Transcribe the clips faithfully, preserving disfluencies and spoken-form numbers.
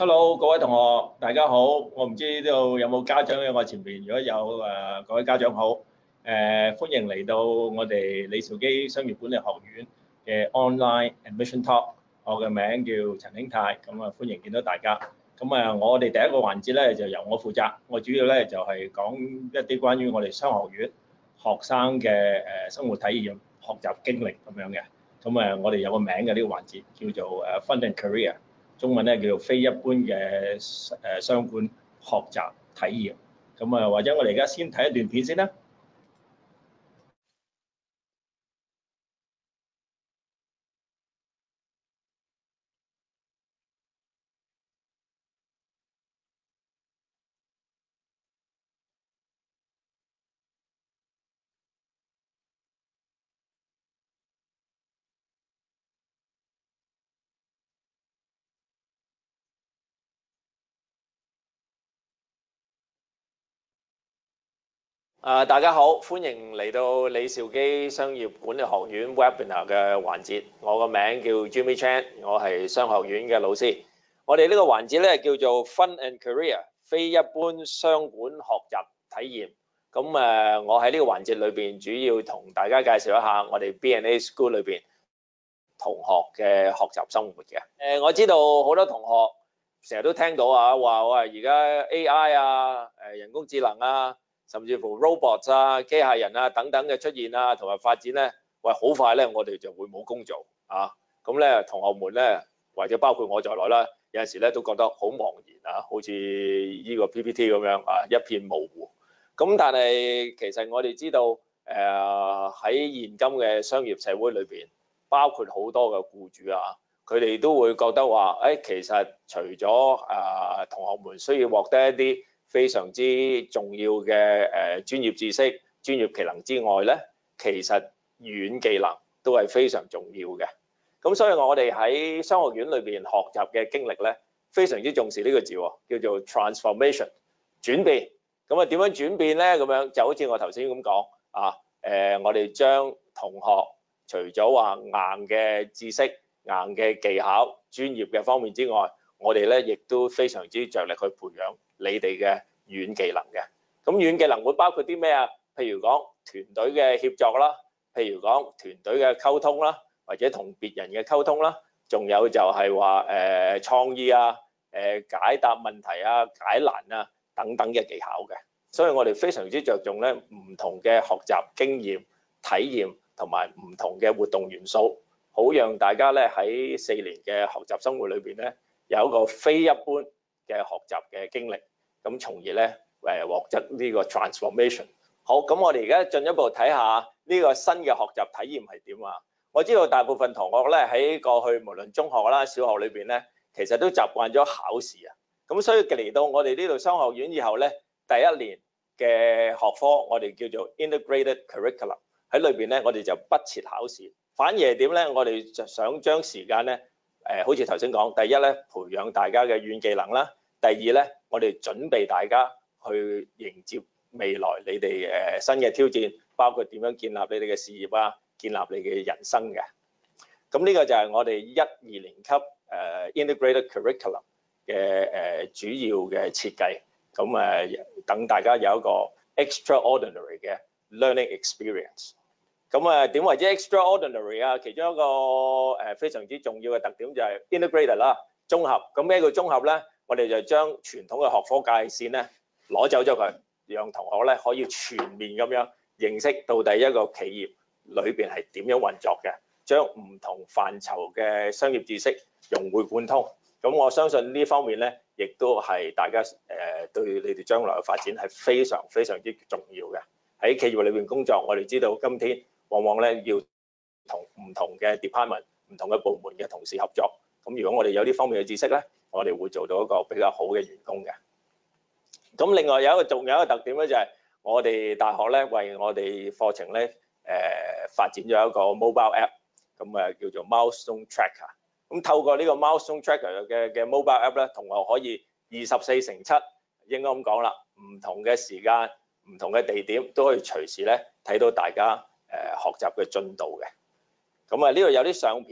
Hello，各位同學，大家好。我唔知呢度有冇家長喺我前邊，如果有誒、呃，各位家長好。誒、呃，歡迎嚟到我哋李兆基商業管理學院嘅 Online Admission Talk。我嘅名叫陳興泰，咁啊歡迎見到大家。咁啊，我哋第一個環節咧就由我負責，我主要咧就係、是、講一啲關於我哋商學院學生嘅誒、呃、生活體驗、學習經歷咁樣嘅。咁啊，我哋有個名嘅呢、這個環節叫做誒 Fun and Career。中文咧叫做非一般嘅誒商管學習體驗，咁啊或者我哋而家先睇一段片先啦。 啊，大家好，歡迎嚟到李兆基商業管理學院 Webinar 嘅環節。我個名叫 Jimmy Chan，我係商學院嘅老師。我哋呢個環節咧叫做 Fun and Career， 非一般商管學習體驗。咁誒，我喺呢個環節裏邊主要同大家介紹一下我哋 B and A School 裏邊同學嘅學習生活嘅。誒，我知道好多同學成日都聽到啊，話我係而家 A I 啊，誒人工智能啊，甚至乎 robots 啊、機械人啊等等嘅出現啊，同埋發展咧，喂，好快咧，我哋就會冇工做啊！咁咧，同學們咧，或者包括我在內啦，有陣時咧都覺得好茫然啊，好似呢個 P P T 咁樣啊，一片模糊。咁但係其實我哋知道，誒、呃、喺現今嘅商業社會裏邊，包括好多嘅僱主啊，佢哋都會覺得話，誒、哎、其實除咗誒、呃、同學們需要獲得一啲非常之重要嘅誒專業知識、專業技能之外咧，其實軟技能都係非常重要嘅。咁所以我哋喺商學院裏邊學習嘅經歷咧，非常之重視呢個字，叫做 transformation 轉變。咁啊點樣轉變咧？咁樣就好似我頭先咁講啊，誒我哋將同學除咗話硬嘅知識、硬嘅技巧、專業嘅方面之外，我哋咧亦都非常之着力去培養你哋嘅軟技能嘅。咁軟技能會包括啲咩啊？譬如講團隊嘅協作啦，譬如講團隊嘅溝通啦，或者同別人嘅溝通啦，仲有就係話誒創意啊、誒解答問題啊、解難啊等等嘅技巧嘅。所以我哋非常之着重咧唔同嘅學習經驗、體驗同埋唔同嘅活動元素，好讓大家咧喺四年嘅學習生活裏邊咧有一個非一般嘅學習嘅經歷，咁從而咧誒獲得呢個 transformation。好，咁我哋而家進一步睇下呢個新嘅學習體驗係點啊？我知道大部分同學咧喺過去無論中學啦、小學裏邊咧，其實都習慣咗考試啊。咁所以嚟到我哋呢度商學院以後咧，第一年嘅學科我哋叫做 integrated curriculum， 喺裏邊咧我哋就不設考試，反而係點咧？我哋就想將時間咧誒，好似頭先講，第一咧培養大家嘅軟技能啦，第二咧我哋準備大家去迎接未來你哋誒新嘅挑戰，包括點樣建立你哋嘅事業啊，建立你嘅人生嘅。咁呢個就係我哋一二年級誒 integrated curriculum 嘅誒主要嘅設計。咁誒等大家有一個 extraordinary 嘅 learning experience。咁誒點為之 extraordinary 啊？其中一個誒非常之重要嘅特點就係 integrated 啦，綜合。咁咩叫綜合咧？我哋就將傳統嘅學科界線咧攞走咗佢，讓同學咧可以全面咁樣認識到底一個企業裏邊係點樣運作嘅，將唔同範疇嘅商業知識融會貫通。咁我相信呢方面咧，亦都係大家誒對你哋將來嘅發展係非常非常之重要嘅。喺企業裏邊工作，我哋知道今天往往咧要同唔同嘅 department、唔同嘅部門嘅同事合作。咁如果我哋有呢方面嘅知識咧，我哋會做到一個比較好嘅員工嘅。咁另外有一個仲有一個特點咧，就係我哋大學咧為我哋課程咧誒發展咗一個 mobile app， 咁誒叫做 Milestone Tracker。咁透過呢個 Milestone Tracker 嘅嘅 mobile app 咧，同學可以二十四乘七，應該咁講啦，唔同嘅時間、唔同嘅地點都可以隨時咧睇到大家誒學習嘅進度嘅。咁啊呢度有啲相片啦，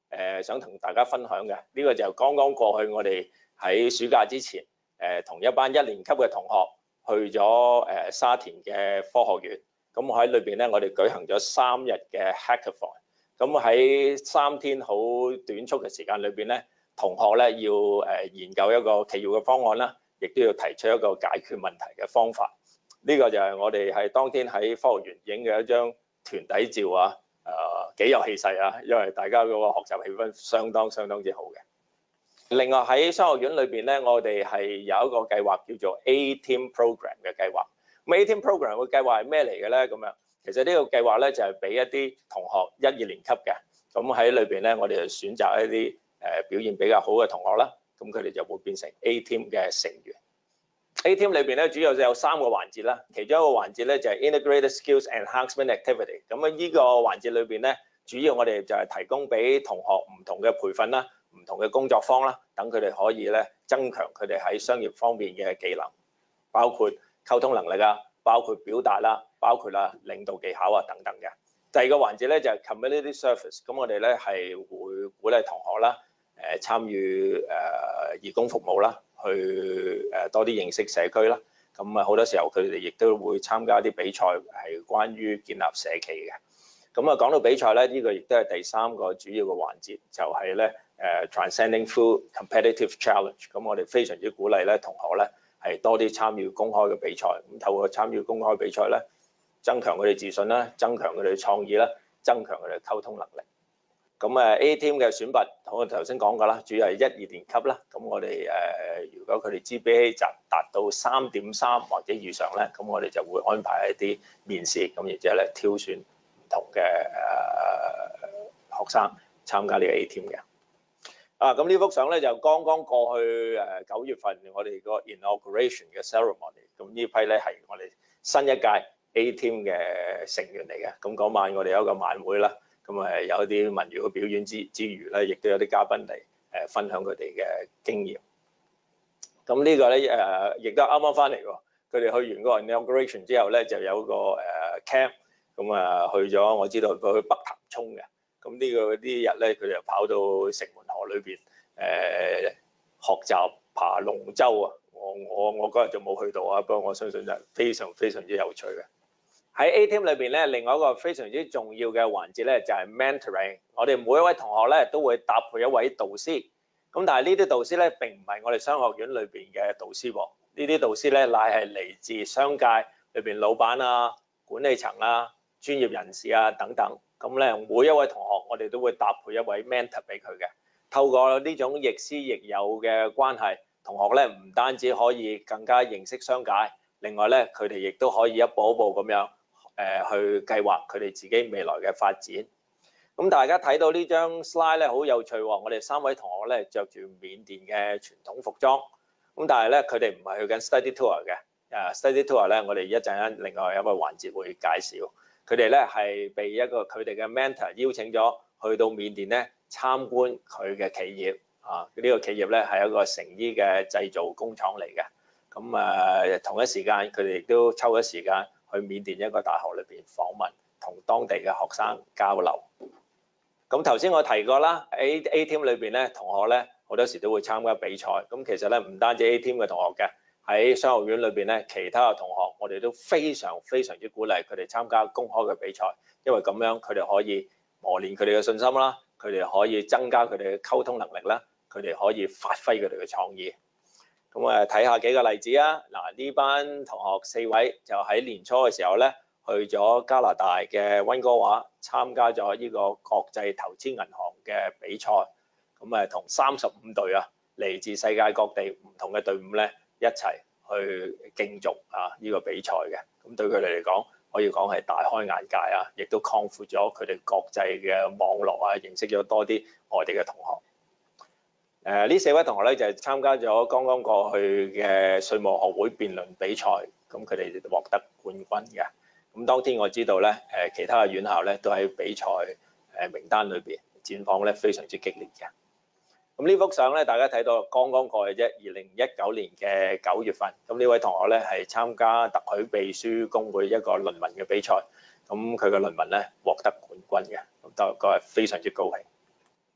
誒想同大家分享嘅。呢、這個就剛剛過去我哋喺暑假之前，誒同一班一年級嘅同學去咗誒沙田嘅科學園。咁喺裏邊咧，我哋舉行咗三日嘅 hackathon。咁喺三天好短促嘅時間裏邊咧，同學咧要誒研究一個企業嘅方案啦，亦都要提出一個解決問題嘅方法。呢、這個就係我哋係當天喺科學園影嘅一張團體照啊，誒、呃、幾有氣勢啊，因為大家嗰個學習氣氛相當相當之好嘅。另外喺商學院裏邊咧，我哋係有一個計劃叫做 A-Team Program 嘅計劃。咁 A-Team Program 嘅計劃係咩嚟嘅咧？咁樣其實呢個計劃咧就係俾一啲同學一二年級嘅，咁喺裏邊咧我哋就選擇一啲誒表現比較好嘅同學啦，咁佢哋就會變成 A-Team 嘅成員。A-Team 裏邊咧主要就有三個環節啦，其中一個環節咧就係 Integrated Skills Enhancement Activity。咁啊呢個環節裏邊咧，主要我哋就係提供俾同學唔同嘅培訓啦，唔同嘅工作坊啦，等佢哋可以咧增強佢哋喺商業方面嘅技能，包括溝通能力啊，包括表達啦，包括啦領導技巧啊等等嘅。第二個環節咧就係 Community Service。咁我哋咧係會鼓勵同學啦，誒參與誒義工服務啦，去誒多啲認識社區啦。咁啊好多時候佢哋亦都會參加啲比賽，係關於建立社企嘅。咁啊講到比賽咧，呢個亦都係第三個主要嘅環節，就係咧誒 Transcending Through Competitive Challenge。咁我哋非常之鼓勵咧同學咧係多啲參與公開嘅比賽。咁透過參與公開比賽咧，增強佢哋自信啦，增強佢哋創意啦，增強佢哋溝通能力。咁誒 A-Team 嘅選拔，我頭先講過啦，主要係一二年級啦。咁我哋誒如果佢哋 G P A 值達到三點三或者以上咧，咁我哋就會安排一啲面試，咁然之後咧挑選唔同嘅誒學生參加呢個 A-Team 嘅。啊，咁呢幅相咧就剛剛過去誒九月份我哋個 inauguration 嘅 ceremony。咁呢批咧係我哋新一屆 A-Team 嘅成員嚟嘅。咁嗰晚我哋有一個晚會啦。咁誒有一啲民謠嘅表演之之餘咧，亦都有啲嘉賓嚟誒分享佢哋嘅經驗。咁呢個咧誒，亦都啱啱翻嚟喎。佢哋去完個 inauguration 之後咧，就有個誒 camp，咁啊去咗，我知道佢去北潭涌嘅。咁呢個啲日咧，佢哋就跑到城門河裏邊誒學習爬龍舟啊！我我我嗰日就冇去到啊，不過我相信就係非常非常之有趣嘅。喺 A-Team 裏邊咧，另外一個非常之重要嘅環節咧，就係 mentoring。我哋每一位同學咧都會搭配一位導師，咁但係呢啲導師咧並唔係我哋商學院裏邊嘅導師喎。呢啲導師咧乃係嚟自商界裏邊老闆啊、管理層啊、專業人士啊等等。咁咧每一位同學我哋都會搭配一位 mentor 俾佢嘅。透過呢種亦師亦友嘅關係，同學咧唔單止可以更加認識商界，另外咧佢哋亦都可以一步一步咁樣。誒去計劃佢哋自己未來嘅發展。咁大家睇到呢張 slide 咧，好有趣喎！我哋三位同學咧着住緬甸嘅傳統服裝，咁但係咧佢哋唔係去緊 study tour 嘅。誒 study tour 咧，我哋一陣間另外有一個環節會介紹。佢哋咧係被一個佢哋嘅 mentor 邀請咗去到緬甸咧參觀佢嘅企業啊！呢個企業咧係一個成衣嘅製造工廠嚟嘅。咁誒同一時間佢哋亦都抽咗時間去緬甸一個大學裏邊訪問，同當地嘅學生交流。咁頭先我提過啦 ，A A-Team 裏邊咧，同學咧好多時都會參加比賽。咁其實咧唔單止 A-Team 嘅同學嘅，喺商學院裏邊咧，其他嘅同學我哋都非常非常之鼓勵佢哋參加公開嘅比賽，因為咁樣佢哋可以磨練佢哋嘅信心啦，佢哋可以增加佢哋嘅溝通能力啦，佢哋可以發揮佢哋嘅創意。咁誒睇下幾個例子啊！嗱，呢班同學四位就喺年初嘅時候咧，去咗加拿大嘅溫哥華參加咗呢個國際投資銀行嘅比賽。咁誒同三十五隊啊，嚟自世界各地唔同嘅隊伍咧，一齊去競逐啊呢個比賽嘅。咁對佢哋嚟講，可以講係大開眼界啊，亦都擴闊咗佢哋國際嘅網絡啊，認識咗多啲外地嘅同學。誒呢四位同學咧就係參加咗剛剛過去嘅稅務學會辯論比賽，咁佢哋獲得冠軍嘅。咁當天我知道咧，誒其他嘅院校咧都喺比賽誒名單裏邊，戰況咧非常之激烈嘅。咁呢幅相咧，大家睇到剛剛過去啫，二零一九年嘅九月份。咁呢位同學咧係參加特許秘書公會一個論文嘅比賽，咁佢嘅論文咧獲得冠軍嘅，咁都嗰係非常之高興。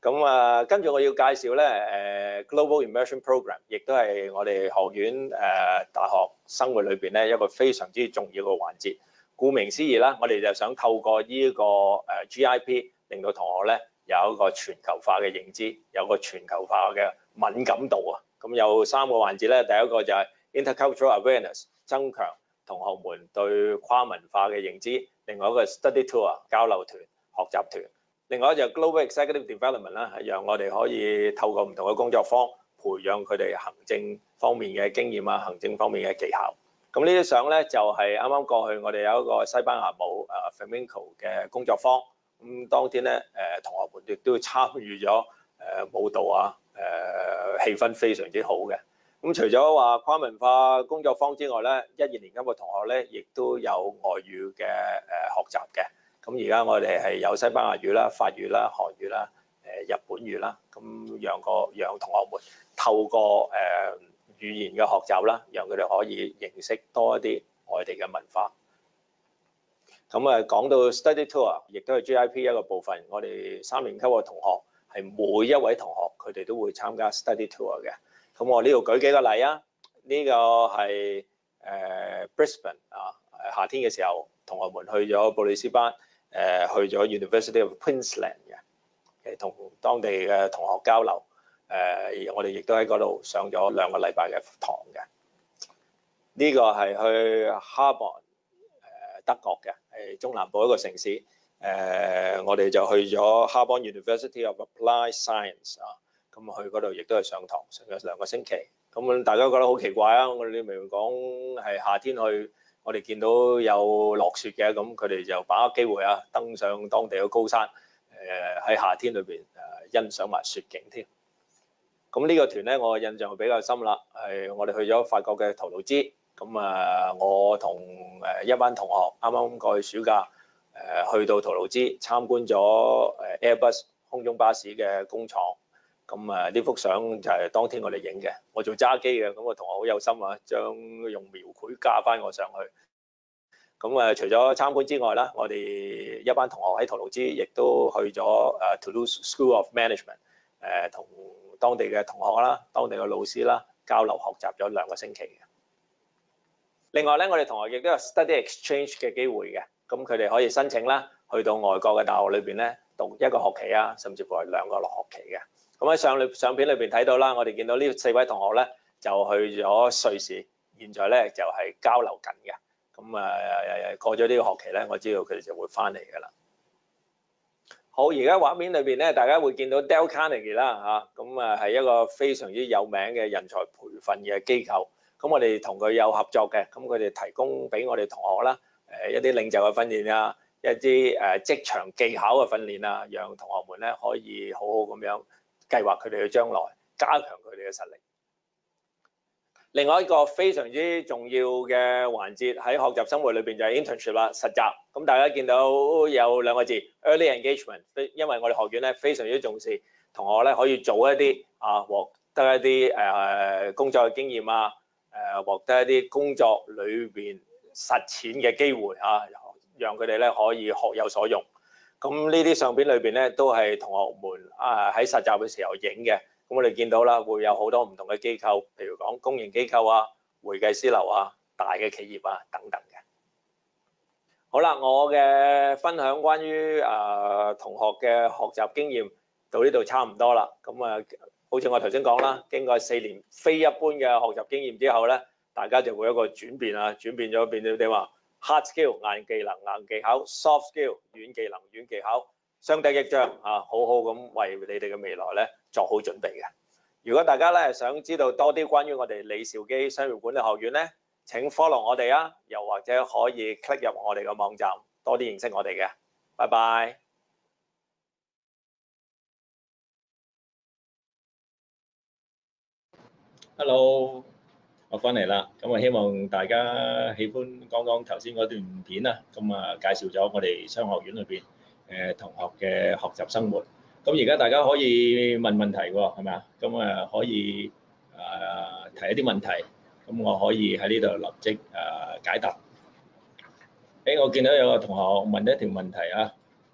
咁啊，跟住我要介紹咧，誒、呃、Global Immersion Program， 亦都係我哋學院誒、呃、大學生活裏邊咧一個非常之重要嘅環節。顧名思義啦，我哋就想透過呢、這個誒、呃、G I P， 令到同學咧有一個全球化嘅認知，有個全球化嘅敏感度啊。咁有三個環節咧，第一個就係 Intercultural Awareness， 增強同學們對跨文化嘅認知；另外一個 Study Tour 交流團、學習團。另外就 Global Executive Development 啦，係讓我哋可以透過唔同嘅工作坊，培養佢哋行政方面嘅經驗啊，行政方面嘅技巧。咁呢啲相咧就係啱啱過去我哋有一個西班牙舞誒 Flamenco 嘅工作坊。咁當天咧誒同學們亦都參與咗誒舞蹈啊，誒氣氛非常之好嘅。咁除咗話跨文化工作坊之外咧，一二年級嘅同學咧亦都有外語嘅誒學習嘅。咁而家我哋係有西班牙語啦、法語啦、韓語啦、誒日本語啦，咁讓個讓同學們透過誒語言嘅學習啦，讓佢哋可以認識多一啲外地嘅文化。咁啊講到 Study Tour， 亦都係 G I P 一個部分。我哋三年級嘅同學係每一位同學佢哋都會參加 Study Tour 嘅。咁我呢度舉幾個例啊，呢、這個係誒 Brisbane 啊，夏天嘅時候同學們去咗布里斯班。誒去咗 University of Queensland 嘅，誒同當地嘅同學交流，誒我哋亦都喺嗰度上咗兩個禮拜嘅堂嘅。呢、這個係去哈博誒德國嘅，係中南部一個城市。誒我哋就去咗哈博 University of Applied Science 啊，咁去嗰度亦都係上堂，上咗兩個星期。咁大家覺得好奇怪啊！我哋明明講係夏天去。我哋見到有落雪嘅，咁佢哋就把握機會啊，登上當地嘅高山，誒、呃、喺夏天裏邊誒欣賞埋雪景添。咁呢個團咧，我印象比較深啦，係我哋去咗法國嘅圖盧茲。咁啊，我同誒一班同學啱啱過去暑假，誒、呃、去到圖盧茲參觀咗誒 Airbus 空中巴士嘅工廠。咁啊，呢幅相就係當天我哋影嘅，我做揸機嘅，咁個同學好有心啊，將用描繪加翻我上去。咁啊，除咗參觀之外啦，我哋一班同學喺圖盧茲亦都去咗誒 Toulouse School of Management， 誒同當地嘅同學啦、當地嘅老師啦交流學習咗兩個星期嘅。另外咧，我哋同學亦都有 study exchange 嘅機會嘅，咁佢哋可以申請啦，去到外國嘅大學裏邊咧讀一個學期啊，甚至乎係兩個學期嘅。咁喺相相片裏邊睇到啦，我哋見到呢四位同學咧就去咗瑞士，現在咧就係交流緊嘅。咁啊過咗呢個學期咧，我知道佢哋就會翻嚟㗎啦。好，而家畫面裏邊咧，大家會見到 Dale Carnegie 啦嚇，咁啊係一個非常之有名嘅人才培訓嘅機構。咁我哋同佢有合作嘅，咁佢哋提供俾我哋同學啦，誒一啲領袖嘅訓練啊，一啲誒職場技巧嘅訓練啊，讓同學們咧可以好好咁樣計劃佢哋嘅將來，加強佢哋嘅實力。另外一個非常之重要嘅環節喺學習生活裏邊就係 internship 啦，實習。咁大家見到有兩個字 early engagement， 因為我哋學院咧非常之重視同學咧可以做一啲啊獲得一啲誒工作嘅經驗啊，誒獲得一啲工作裏邊實踐嘅機會啊，讓佢哋咧可以學有所用。咁呢啲相片裏邊咧都係同學們啊喺實習嘅時候影嘅。咁我哋見到啦，會有好多唔同嘅機構，譬如講公營機構啊、會計師樓啊、大嘅企業啊等等嘅。好啦，我嘅分享關於啊同學嘅學習經驗到呢度差唔多啦。咁啊，好似我頭先講啦，經過四年非一般嘅學習經驗之後咧，大家就會有一個轉變啊，轉變咗變咗點話 hard skill 硬技能、硬技巧 ，soft skill 軟技能、軟技巧。相得益彰啊，好好咁為你哋嘅未來咧作好準備嘅。如果大家咧想知道多啲關於我哋李兆基商業管理學院咧，請 follow 我哋啊，又或者可以 click 入我哋嘅網站，多啲認識我哋嘅。拜拜。 Hello，我翻嚟啦。咁啊，希望大家喜歡剛剛頭先嗰段片啊。咁啊，介紹咗我哋商學院裏邊誒同學嘅學習生活。咁而家大家可以問問題喎，係咪啊？咁啊可以啊提一啲問題，咁我可以喺呢度立即啊解答。誒，我見到有個同學問一條問題啊，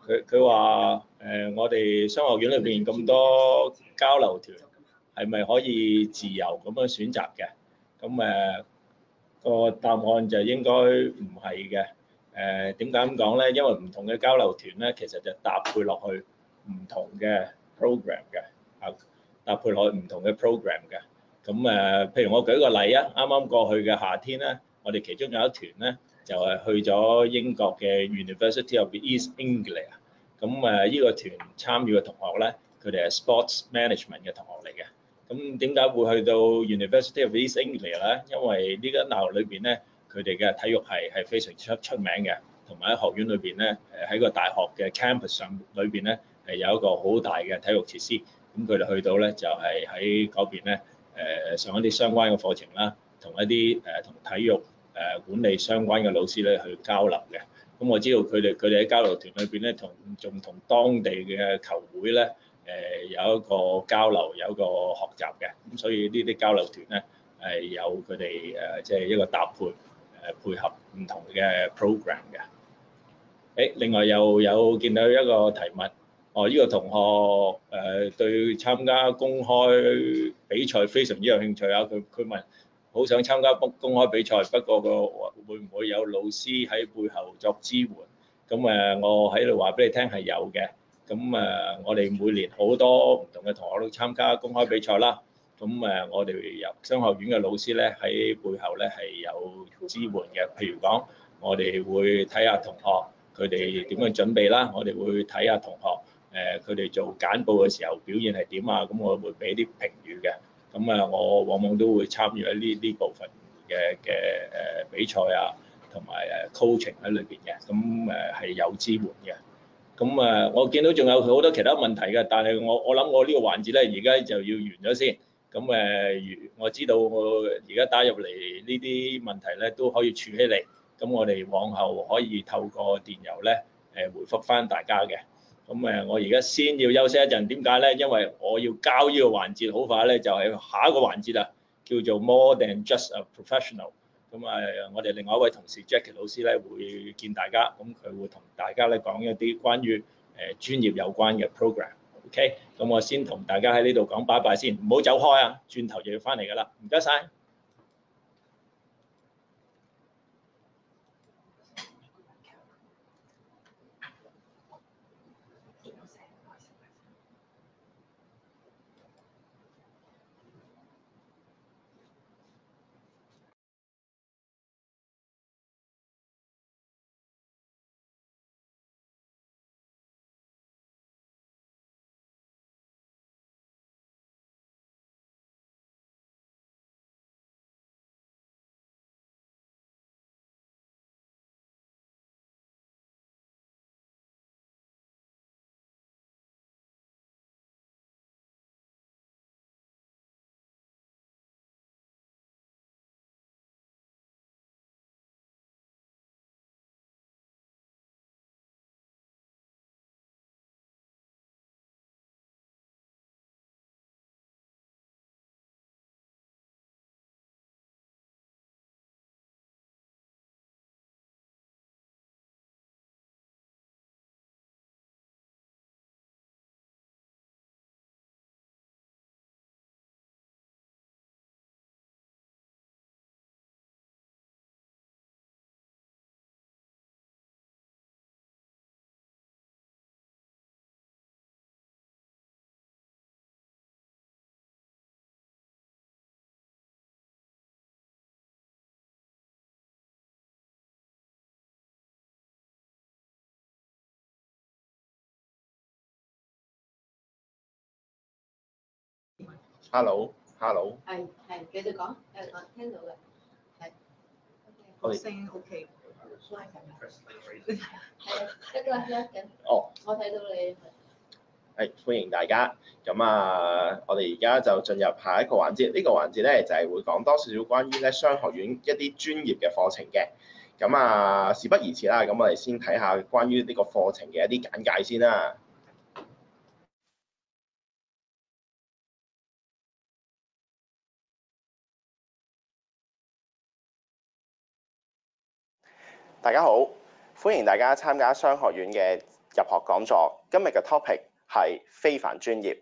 佢佢話誒，我哋商學院裏邊咁多交流團，係咪可以自由咁樣選擇嘅？咁誒個答案就應該唔係嘅。誒點解咁講咧？因為唔同嘅交流團咧，其實就搭配落去唔同嘅 program 嘅，啊搭配落去唔同嘅 program 嘅。咁誒，譬如我舉個例啊，啱啱過去嘅夏天咧，我哋其中有一團咧，就係去咗英國嘅 University of East Anglia。咁誒，呢個團參與嘅同學咧，佢哋係 sports management 嘅同學嚟嘅。咁點解會去到 University of East Anglia 咧？因為呢間大學裏邊咧，佢哋嘅體育係係非常出出名嘅，同埋喺學院裏邊咧，誒喺個大學嘅 campus 上裏邊咧，係有一個好大嘅體育設施。咁佢哋去到咧就係喺嗰邊咧，誒上一啲相關嘅課程啦，同一啲誒同體育誒管理相關嘅老師咧去交流嘅。咁我知道佢哋佢哋喺交流團裏邊咧，同仲同當地嘅球會咧，誒有一個交流，有一個學習嘅。咁所以呢啲交流團咧係有佢哋誒即係一個搭配誒配合唔同嘅 program 嘅。誒，另外又有見到一個題目，哦，呢個同學誒對參加公開比賽非常之有興趣啊！佢佢問，好想參加公公開比賽，不過個會唔會有老師喺背後作支援？咁誒，我喺度話俾你聽係有嘅。咁誒，我哋每年好多唔同嘅同學都參加公開比賽啦。咁誒，我哋由商學院嘅老師咧喺背後咧係有支援嘅。譬如講，我哋會睇下同學佢哋點樣準備啦，我哋會睇下同學誒佢哋做簡報嘅時候表現係點啊，咁我會俾啲評語嘅。咁啊，我往往都會參與喺呢呢部分嘅嘅誒比賽啊，同埋誒 coaching 喺裏邊嘅。咁誒係有支援嘅。咁啊，我見到仲有好多其他問題嘅，但係我我諗我呢個環節咧，而家就要完咗先。咁誒，我知道我而家打入嚟呢啲問題咧都可以儲起嚟。咁我哋往後可以透過電郵咧誒回覆返大家嘅。咁誒，我而家先要休息一陣，點解咧？因為我要交呢個環節，好快咧就係下一個環節啊，叫做 More than just a professional。咁啊，我哋另外一位同事 Jackie 老師咧會見大家，咁佢會同大家咧講一啲關於誒專業有關嘅 program。OK，咁我先同大家喺呢度講拜拜先，唔好走開啊，轉頭就要翻嚟㗎啦，唔該晒。 Hello，Hello， 係係繼續講，繼續講，聽到嘅，係。 我哋聲 OK，拉緊係啊，得啦，拉緊。 哦， 我睇到你。 係歡迎大家。咁啊，我哋而家就進入下一個環節。呢、這個環節咧就係、是、會講多少少關於咧商學院一啲專業嘅課程嘅。咁啊，事不宜遲啦，咁我哋先睇下關於呢個課程嘅一啲簡介先啦。大家好，歡迎大家參加商學院嘅入學講座，今日嘅 topic 係非凡專業。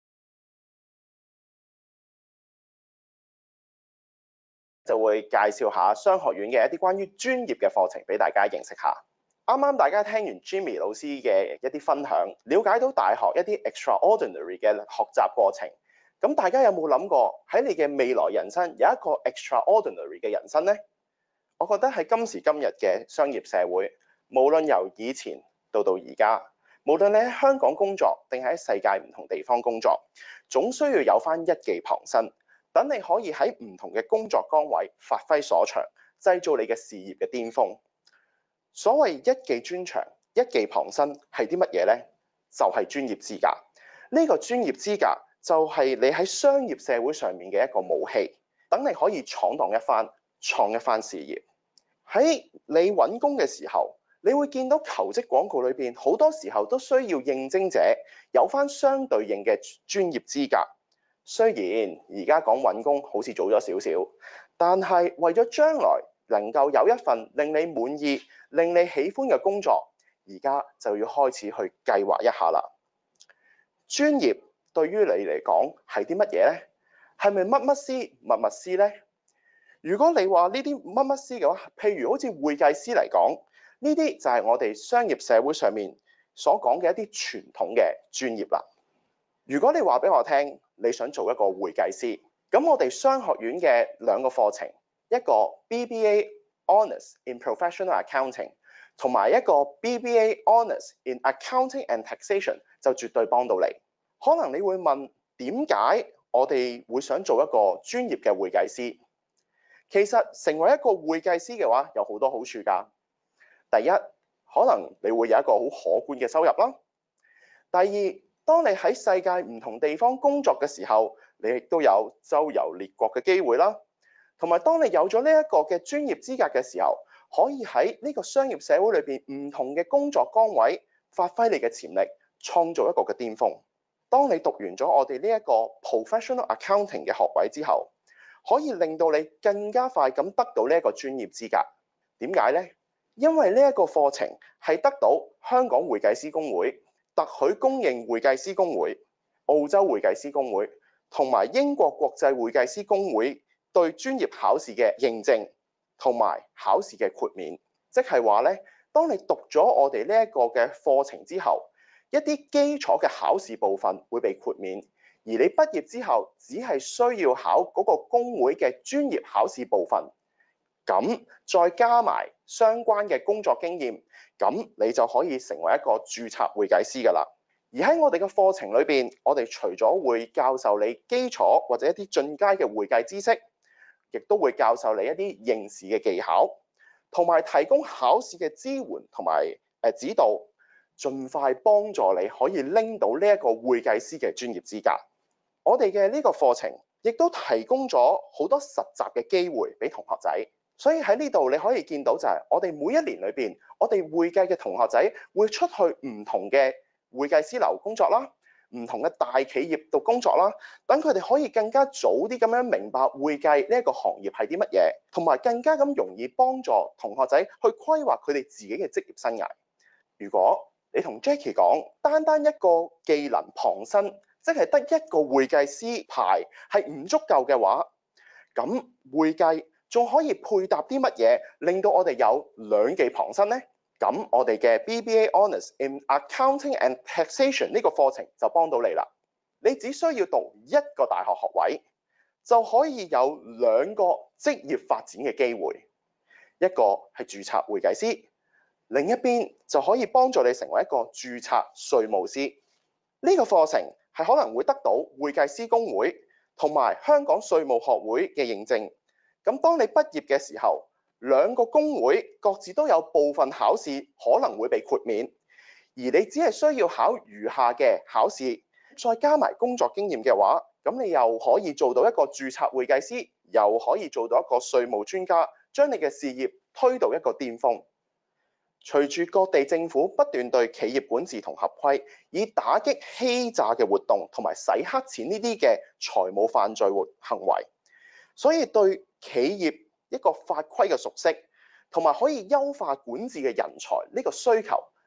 就會介紹下商學院嘅一啲關於專業嘅課程俾大家認識下。啱啱大家聽完 Jimmy 老師嘅一啲分享，了解到大學一啲 extraordinary 嘅學習過程。咁大家有冇諗過喺你嘅未來人生有一個 extraordinary 嘅人生呢？我覺得喺今時今日嘅商業社會，無論由以前到到而家，無論你喺香港工作定係喺世界唔同地方工作，總需要有返一技傍身。等你可以喺唔同嘅工作崗位發揮所長，製造你嘅事業嘅巔峰。所謂一技專長、一技傍身係啲乜嘢呢？就係專業資格。呢個專業資格就係你喺商業社會上面嘅一個武器，等你可以闖蕩一番、創一番事業。喺你揾工嘅時候，你會見到求職廣告裏邊好多時候都需要應徵者有返相對應嘅專業資格。雖然而家講揾工好似早咗少少，但係為咗將來能夠有一份令你滿意、令你喜歡嘅工作，而家就要開始去計劃一下啦。專業對於你嚟講係啲乜嘢呢？係咪乜乜師、乜乜師呢？如果你話呢啲乜乜師嘅話，譬如好似會計師嚟講，呢啲就係我哋商業社會上面所講嘅一啲傳統嘅專業啦。如果你話俾我聽，你想做一個會計師，咁我哋商學院嘅兩個課程，一個 B B A Honours in Professional Accounting， 同埋一個 B B A Honours in Accounting and Taxation 就絕對幫到你。可能你會問，點解我哋會想做一個專業嘅會計師？其實成為一個會計師嘅話，有好多好處㗎。第一，可能你會有一個好可觀嘅收入啦。第二，當你喺世界唔同地方工作嘅時候，你亦都有周遊列國嘅機會啦。同埋當你有咗呢一個嘅專業資格嘅時候，可以喺呢個商業社會裏邊唔同嘅工作崗位發揮你嘅潛力，創造一個嘅巔峰。當你讀完咗我哋呢一個 Professional Accounting 嘅學位之後，可以令到你更加快咁得到呢一個專業資格。點解呢？因為呢一個課程係得到香港會計師公會、特許公認會計師公會、澳洲會計師公會同埋英國國際會計師公會對專業考試嘅認證同埋考試嘅豁免，即係話咧，當你讀咗我哋呢一個嘅課程之後，一啲基礎嘅考試部分會被豁免，而你畢業之後只係需要考嗰個公會嘅專業考試部分，咁再加埋相關嘅工作經驗，咁你就可以成為一個註冊會計師㗎啦。而喺我哋嘅課程裏邊，我哋除咗會教授你基礎或者一啲進階嘅會計知識，亦都會教授你一啲應試嘅技巧，同埋提供考試嘅支援同埋誒指導，盡快幫助你可以拎到呢一個會計師嘅專業資格。我哋嘅呢個課程亦都提供咗好多實習嘅機會俾同學仔。所以喺呢度你可以見到就係我哋每一年裏邊，我哋會計嘅同學仔會出去唔同嘅會計師樓工作啦，唔同嘅大企業度工作啦，等佢哋可以更加早啲咁樣明白會計呢一個行業係啲乜嘢，同埋更加咁容易幫助同學仔去規劃佢哋自己嘅職業生涯。如果你同 Jackie 講，單單一個技能傍身，即係得一個會計師牌係唔足夠嘅話，咁會計仲可以配搭啲乜嘢，令到我哋有兩技傍身呢？咁我哋嘅 B B A Honours in Accounting and Taxation 呢個課程就幫到你啦。你只需要讀一個大學學位，就可以有兩個職業發展嘅機會，一個係註冊會計師，另一邊就可以幫助你成為一個註冊稅務師。呢個課程係可能會得到會計師公會同埋香港稅務學會嘅認證。咁當你畢業嘅時候，兩個公會各自都有部分考試可能會被豁免，而你只係需要考餘下嘅考試，再加埋工作經驗嘅話，咁你又可以做到一個註冊會計師，又可以做到一個稅務專家，將你嘅事業推到一個巔峰。隨住各地政府不斷對企業管治同合規，以打擊欺詐嘅活動同埋洗黑錢呢啲嘅財務犯罪活行為，所以對企業一個法規嘅熟悉，同埋可以優化管治嘅人才呢個需求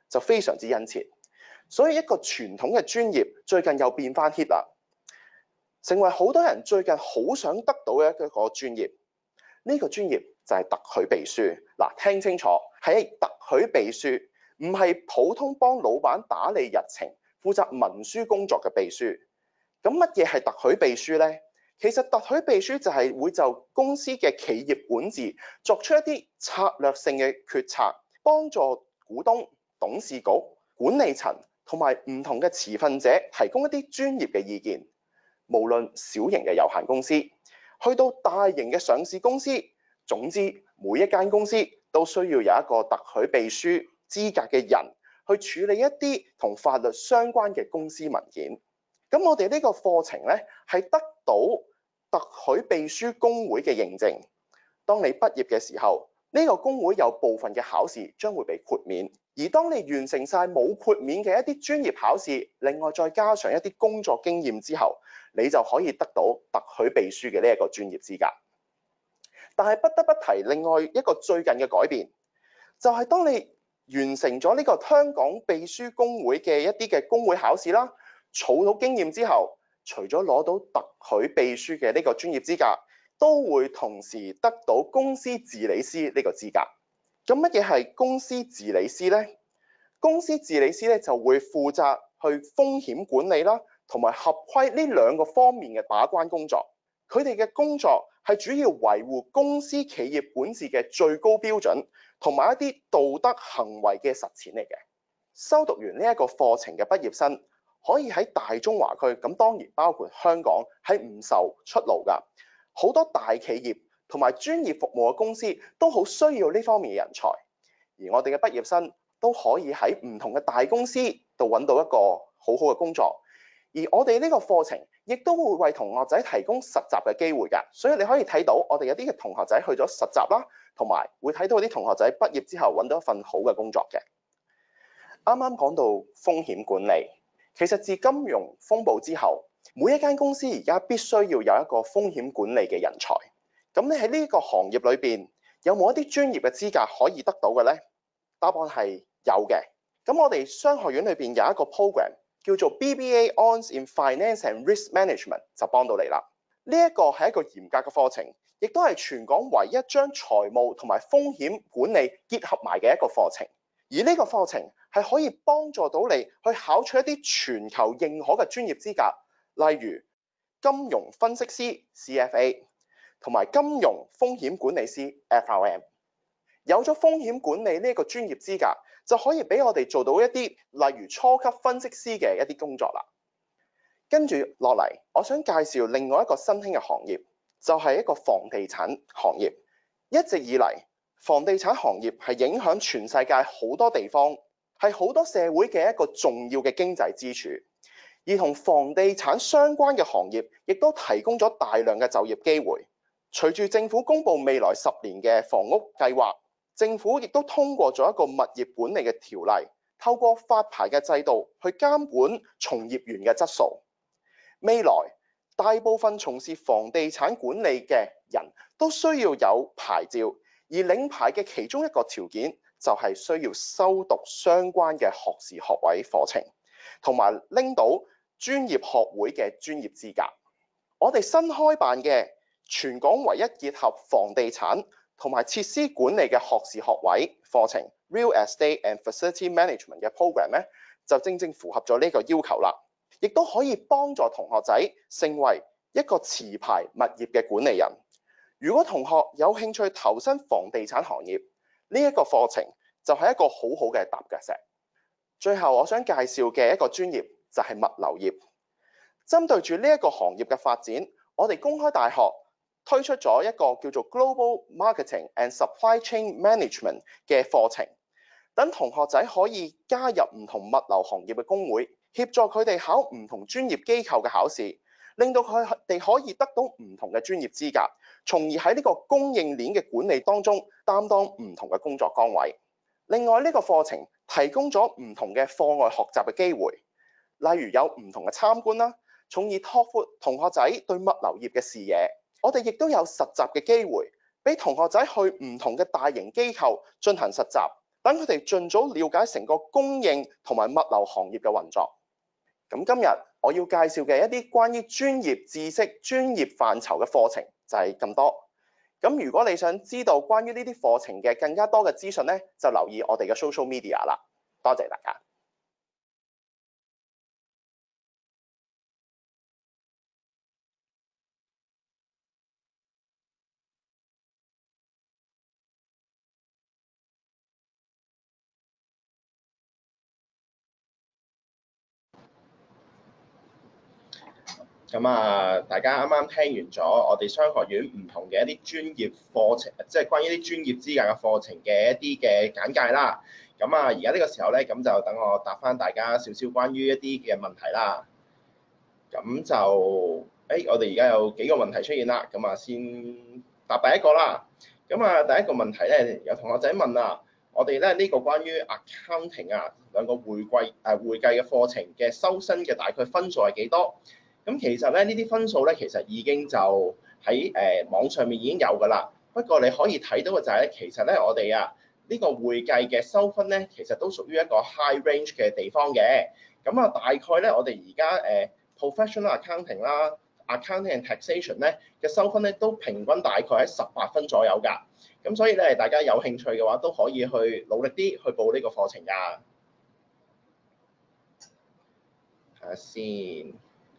就非常之殷切。所以一個傳統嘅專業最近又變翻 hit 啦，成為好多人最近好想得到嘅一個專業。呢個專業就係特許秘書。嗱，聽清楚，係特許秘書，唔係普通幫老闆打理日程、負責文書工作嘅秘書。咁乜嘢係特許秘書呢？其實特許秘書就係會就公司嘅企業管治作出一啲策略性嘅決策，幫助股東、董事局、管理層同埋唔同嘅持份者提供一啲專業嘅意見。無論小型嘅有限公司，去到大型嘅上市公司，總之每一間公司都需要有一個特許秘書資格嘅人去處理一啲同法律相關嘅公司文件。咁我哋呢個課程呢，係得到特許秘書公會嘅認證。當你畢業嘅時候，呢個公會有部分嘅考試將會被豁免，而當你完成晒冇豁免嘅一啲專業考試，另外再加上一啲工作經驗之後，你就可以得到特許秘書嘅呢一個專業資格。但係不得不提另外一個最近嘅改變，就係當你完成咗呢個香港秘書公會嘅一啲嘅公會考試啦，儲到經驗之後，除咗攞到特許秘書嘅呢個專業資格，都會同時得到公司治理師呢個資格。咁乜嘢係公司治理師呢？公司治理師咧就會負責去風險管理啦，同埋合規呢兩個方面嘅把關工作。佢哋嘅工作係主要維護公司企業管治嘅最高標準，同埋一啲道德行為嘅實踐嚟嘅。修讀完呢一個課程嘅畢業生，可以喺大中華區，咁當然包括香港，係唔愁出路㗎。好多大企業同埋專業服務嘅公司都好需要呢方面嘅人才，而我哋嘅畢業生都可以喺唔同嘅大公司度揾到一個好好嘅工作。而我哋呢個課程亦都會為同學仔提供實習嘅機會㗎，所以你可以睇到我哋有啲嘅同學仔去咗實習啦，同埋會睇到啲同學仔畢業之後揾到一份好嘅工作嘅。啱啱講到風險管理，其實自金融風暴之後，每一間公司而家必須要有一個風險管理嘅人才。咁你喺呢個行業裏邊有冇一啲專業嘅資格可以得到嘅呢？答案係有嘅。咁我哋商學院裏邊有一個 program 叫做 B B A Honors in Finance and Risk Management 就幫到你啦。呢一個係一個嚴格嘅課程，亦都係全港唯一將財務同埋風險管理結合埋嘅一個課程。而呢個課程係可以幫助到你去考取一啲全球認可嘅專業資格，例如金融分析師 C F A 同埋金融風險管理師 F R M。有咗風險管理呢個專業資格，就可以俾我哋做到一啲例如初級分析師嘅一啲工作啦。跟住落嚟，我想介紹另外一個新興嘅行業，就係一個房地產行業。一直以嚟，房地產行業係影響全世界好多地方，係好多社會嘅一個重要嘅經濟支柱。而同房地產相關嘅行業，亦都提供咗大量嘅就業機會。隨住政府公布未來十年嘅房屋計劃，政府亦都通過咗一個物業管理嘅條例，透過發牌嘅制度去監管從業員嘅質素。未來大部分從事房地產管理嘅人都需要有牌照，而領牌嘅其中一個條件就係需要修讀相關嘅學士學位課程，同埋拎到專業學會嘅專業資格。我哋新開辦嘅全港唯一結合房地產同埋設施管理嘅學士學位課程 Real Estate and Facility Management 嘅 program 咧，就正正符合咗呢個要求啦，亦都可以幫助同學仔成為一個持牌物業嘅管理人。如果同學有興趣投身房地產行業，呢一個課程就係一個好好嘅踏腳石。最後我想介紹嘅一個專業就係物流業。針對住呢一個行業嘅發展，我哋公開大學推出咗一個叫做 Global Marketing and Supply Chain Management 嘅課程，等同學仔可以加入唔同物流行業嘅工會，協助佢哋考唔同專業機構嘅考試，令到佢哋可以得到唔同嘅專業資格，從而喺呢個供應鏈嘅管理當中擔當唔同嘅工作崗位。另外呢個課程提供咗唔同嘅課外學習嘅機會，例如有唔同嘅參觀啦，從而拓闊同學仔對物流業嘅視野。我哋亦都有實習嘅機會，俾同學仔去唔同嘅大型機構進行實習， 等佢哋盡早了解成個供應同埋物流行業嘅運作。咁今日我要介紹嘅一啲關於專業知識、專業範疇嘅課程就係咁多。咁如果你想知道關於呢啲課程嘅更加多嘅資訊咧，就留意我哋嘅 social media 啦。多謝大家。 咁啊，大家啱啱聽完咗我哋商學院唔同嘅一啲專業課程，即係關於啲專業資格嘅課程嘅一啲嘅簡介啦。咁啊，而家呢個時候咧，咁就等我答翻大家少少關於一啲嘅問題啦。咁就，誒、哎，我哋而家有幾個問題出現啦。咁啊，先答第一個啦。咁啊，第一個問題咧，有同學仔問啊，我哋咧呢、這個關於 accounting 啊兩個會計誒會計嘅課程嘅收生嘅大概分數係幾多？咁其實咧，呢啲分數咧，其實已經就喺誒、呃、網上面已經有㗎啦。不過你可以睇到嘅就係咧，其實咧我哋啊呢、這個會計嘅收分咧，其實都屬於一個 high range 嘅地方嘅。咁啊，大概咧我哋而家誒 professional accounting 啦、accounting and taxation 咧嘅收分咧，都平均大概喺十八分左右㗎。咁所以咧，大家有興趣嘅話，都可以去努力啲去報呢個課程㗎。睇下先。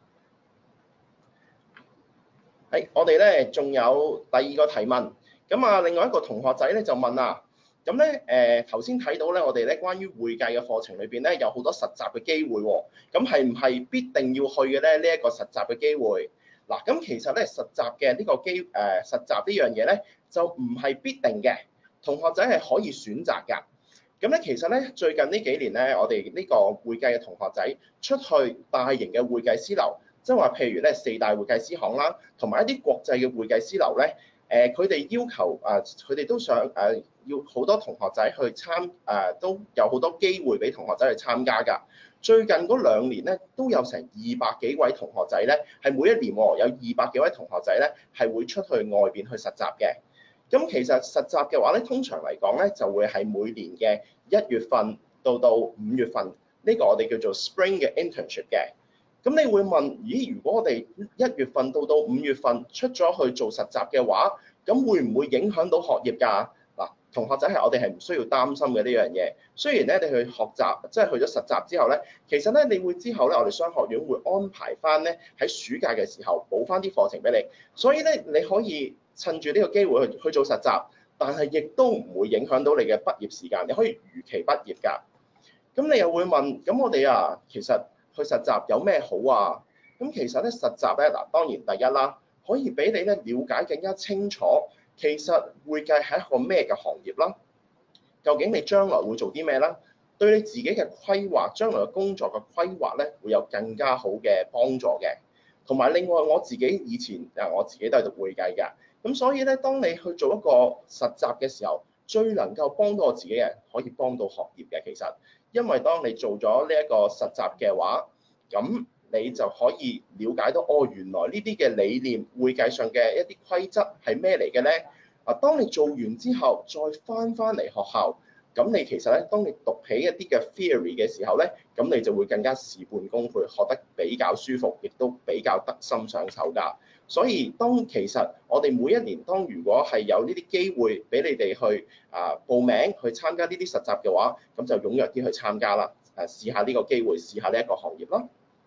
係，我哋咧仲有第二個提問，咁啊，另外一個同學仔咧就問啊，咁咧誒頭先睇到咧，我哋咧關於會計嘅課程裏邊咧有好多實習嘅機會喎，咁係唔係必定要去嘅咧？呢一個實習嘅機會，嗱，咁其實咧實習嘅呢個機誒實習呢樣嘢咧就唔係必定嘅，同學仔係可以選擇㗎。咁咧其實咧最近呢幾年咧，我哋呢個會計嘅同學仔出去大型嘅會計師樓。即係話，譬如咧四大會計師行啦，同埋一啲國際嘅會計師樓咧，誒佢哋要求啊，佢哋都想誒、呃、要好多同學仔去參誒、呃，都有好多機會俾同學仔去參加㗎。最近嗰兩年咧，都有成二百幾位同學仔咧，係每一年喎有二百幾位同學仔咧係會出去外邊去實習嘅。咁其實實習嘅話咧，通常嚟講咧就會係每年嘅一月份到到五月份，呢、這個我哋叫做 Spring 嘅 internship 嘅。咁你會問，咦？如果我哋一月份到到五月份出咗去做實習嘅話，咁會唔會影響到學業㗎？嗱，同學仔係我哋係唔需要擔心嘅呢樣嘢。雖然咧你去學習，即係去咗實習之後咧，其實咧你會之後咧，我哋商學院會安排翻咧喺暑假嘅時候補翻啲課程俾你。所以咧你可以趁住呢個機會去去做實習，但係亦都唔會影響到你嘅畢業時間，你可以如期畢業㗎。咁你又會問，咁我哋啊，其實去實習有咩好啊？咁其實咧實習咧嗱，當然第一啦，可以俾你咧了解更加清楚，其實會計係一個咩嘅行業啦。究竟你將來會做啲咩啦？對你自己嘅規劃，將來嘅工作嘅規劃咧，會有更加好嘅幫助嘅。同埋另外我自己以前啊，我自己都係讀會計㗎。咁所以咧，當你去做一個實習嘅時候，最能夠幫到我自己嘅，可以幫到學業嘅其實。因為當你做咗呢一個實習嘅話，咁你就可以了解到哦，原來呢啲嘅理念、會計上嘅一啲規則係咩嚟嘅咧？啊，當你做完之後，再翻翻嚟學校，咁你其實咧，當你讀起一啲嘅 theory 嘅時候咧，咁你就會更加事半功倍，學得比較舒服，亦都比較得心上手㗎。所以當其實我哋每一年，當如果係有呢啲機會俾你哋去啊報名去參加呢啲實習嘅話，咁就踴躍啲去參加啦。誒，試下呢個機會，試下呢一個行業啦。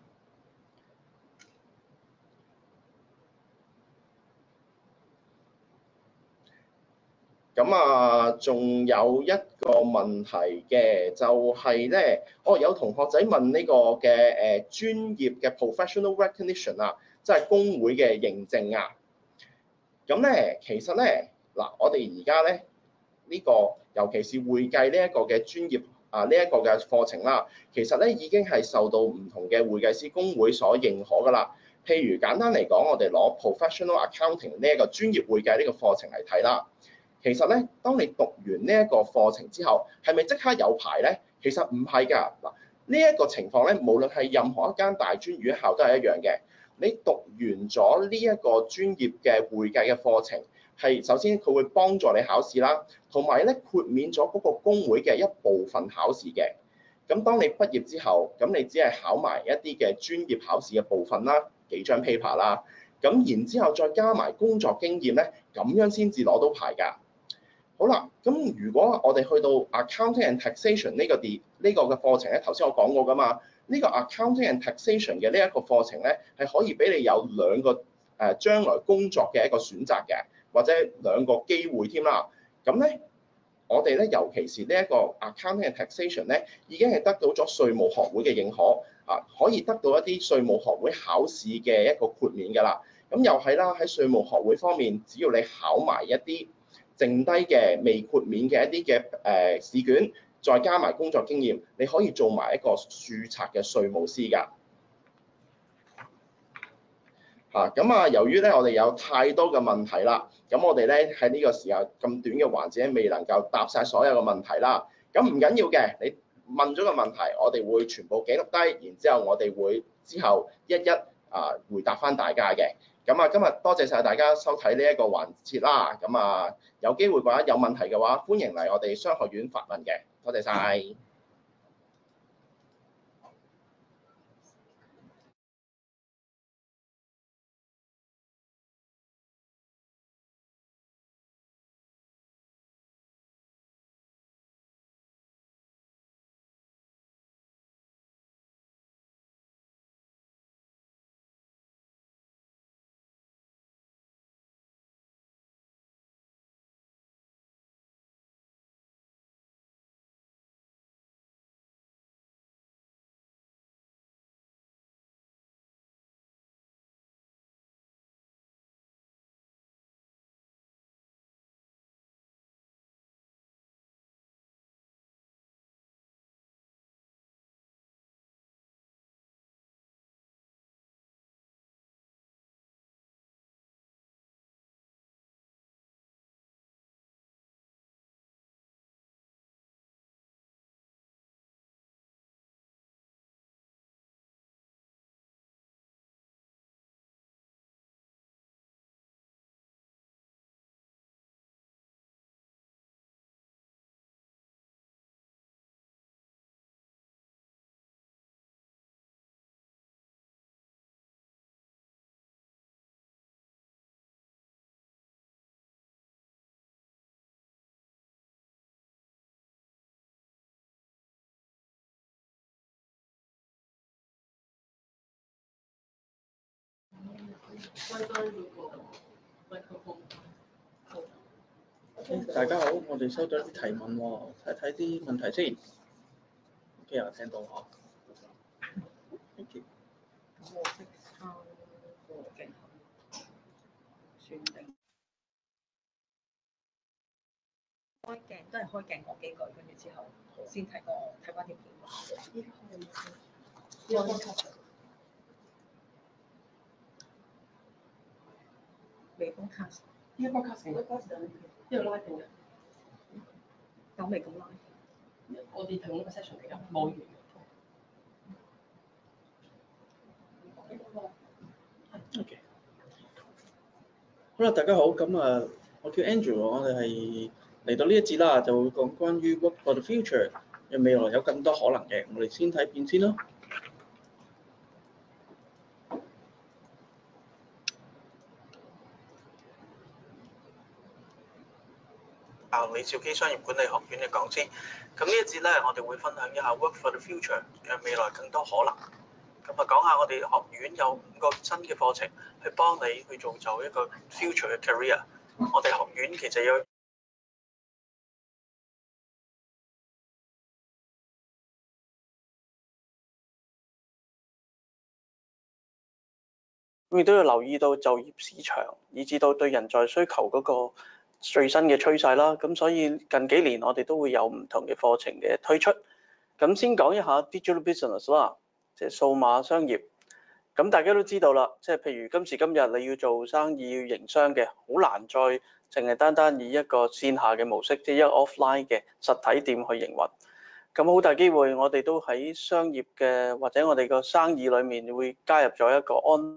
咁啊，仲有一個問題嘅，就係咧，哦，有同學仔問呢個嘅誒專業嘅 professional recognition 啊，即係工會嘅認證啊。咁咧，其實咧，嗱，我哋而家咧呢個，尤其是會計呢一個嘅專業啊，呢一個嘅課程啦，其實咧已經係受到唔同嘅會計師公會所認可㗎啦。譬如簡單嚟講，我哋攞 professional accounting 呢一個專業會計呢個課程嚟睇啦。其實咧，當你讀完呢一個課程之後，係咪即刻有牌咧？其實唔係㗎。嗱，呢一個情況咧，無論係任何一間大專院校都係一樣嘅。 你讀完咗呢一個專業嘅會計嘅課程，係首先佢會幫助你考試啦，同埋咧豁免咗嗰個公會嘅一部分考試嘅。咁當你畢業之後，咁你只係考埋一啲嘅專業考試嘅部分啦，幾張 paper 啦，咁然之後再加埋工作經驗咧，咁樣先至攞到牌㗎。好啦，咁如果我哋去到 Accounting and Taxation 呢個啲呢個嘅課程咧，頭先我講過㗎嘛，呢個 Accounting and Taxation 嘅呢一個課程咧，係可以俾你有兩個誒將來工作嘅一個選擇嘅，或者兩個機會添啦。咁咧，我哋咧尤其是呢一個 Accounting and Taxation 咧，已經係得到咗稅務學會嘅認可啊，可以得到一啲稅務學會考試嘅一個豁免㗎啦。咁又係啦，喺稅務學會方面，只要你考埋一啲剩低嘅未豁免嘅一啲嘅誒試卷，再加埋工作經驗，你可以做埋一個註冊嘅稅務師㗎。嚇咁啊！由於咧我哋有太多嘅問題啦，咁我哋咧喺呢個時候咁短嘅環節未能夠答晒所有嘅問題啦。咁唔緊要嘅，你問咗個問題，我哋會全部記錄低，然之後我哋會之後一一啊回答翻大家嘅。咁啊，今日多謝晒大家收睇呢一個環節啦。咁啊，有機會嘅話，有問題嘅話，歡迎嚟我哋商學院發問嘅。多謝晒。 大家好，我哋收咗啲提問喎，睇睇啲問題先。OK 啊，聽到呵。Thank you。 我識抄個鏡頭，算定。開鏡都係開鏡講幾句，跟住之後先睇個睇翻條片。呢個開微風 cast， 呢個 cast 呢個 cast 呢個拉定嘅， 有未咁拉？ 我哋同一個 session 嚟㗎，冇完嘅。 OK。好啦，大家好，咁啊，我叫 Andrew，我哋係嚟到呢一節啦，就會講關於 Work for the Future 嘅未來有更多可能嘅，我哋先睇片先啦。李兆基商業管理學院嘅講師，咁呢一節咧，我哋會分享一下 Work for the Future 嘅未來更多可能。咁啊，講下我哋學院有五個新嘅課程，去幫你去造就一個 future 嘅 career。我哋學院其實有，咁亦都要留意到就業市場，以至到對人才需求嗰個最新嘅趨勢啦，咁所以近幾年我哋都會有唔同嘅課程嘅推出。咁先講一下 digital business 啦，即係數碼商業。咁大家都知道啦，即係譬如今時今日你要做生意要營商嘅，好難再淨係單單以一個線下嘅模式，即係一個 offline 嘅實體店去營運。咁好大機會，我哋都喺商業嘅或者我哋個生意裡面會加入咗一個 on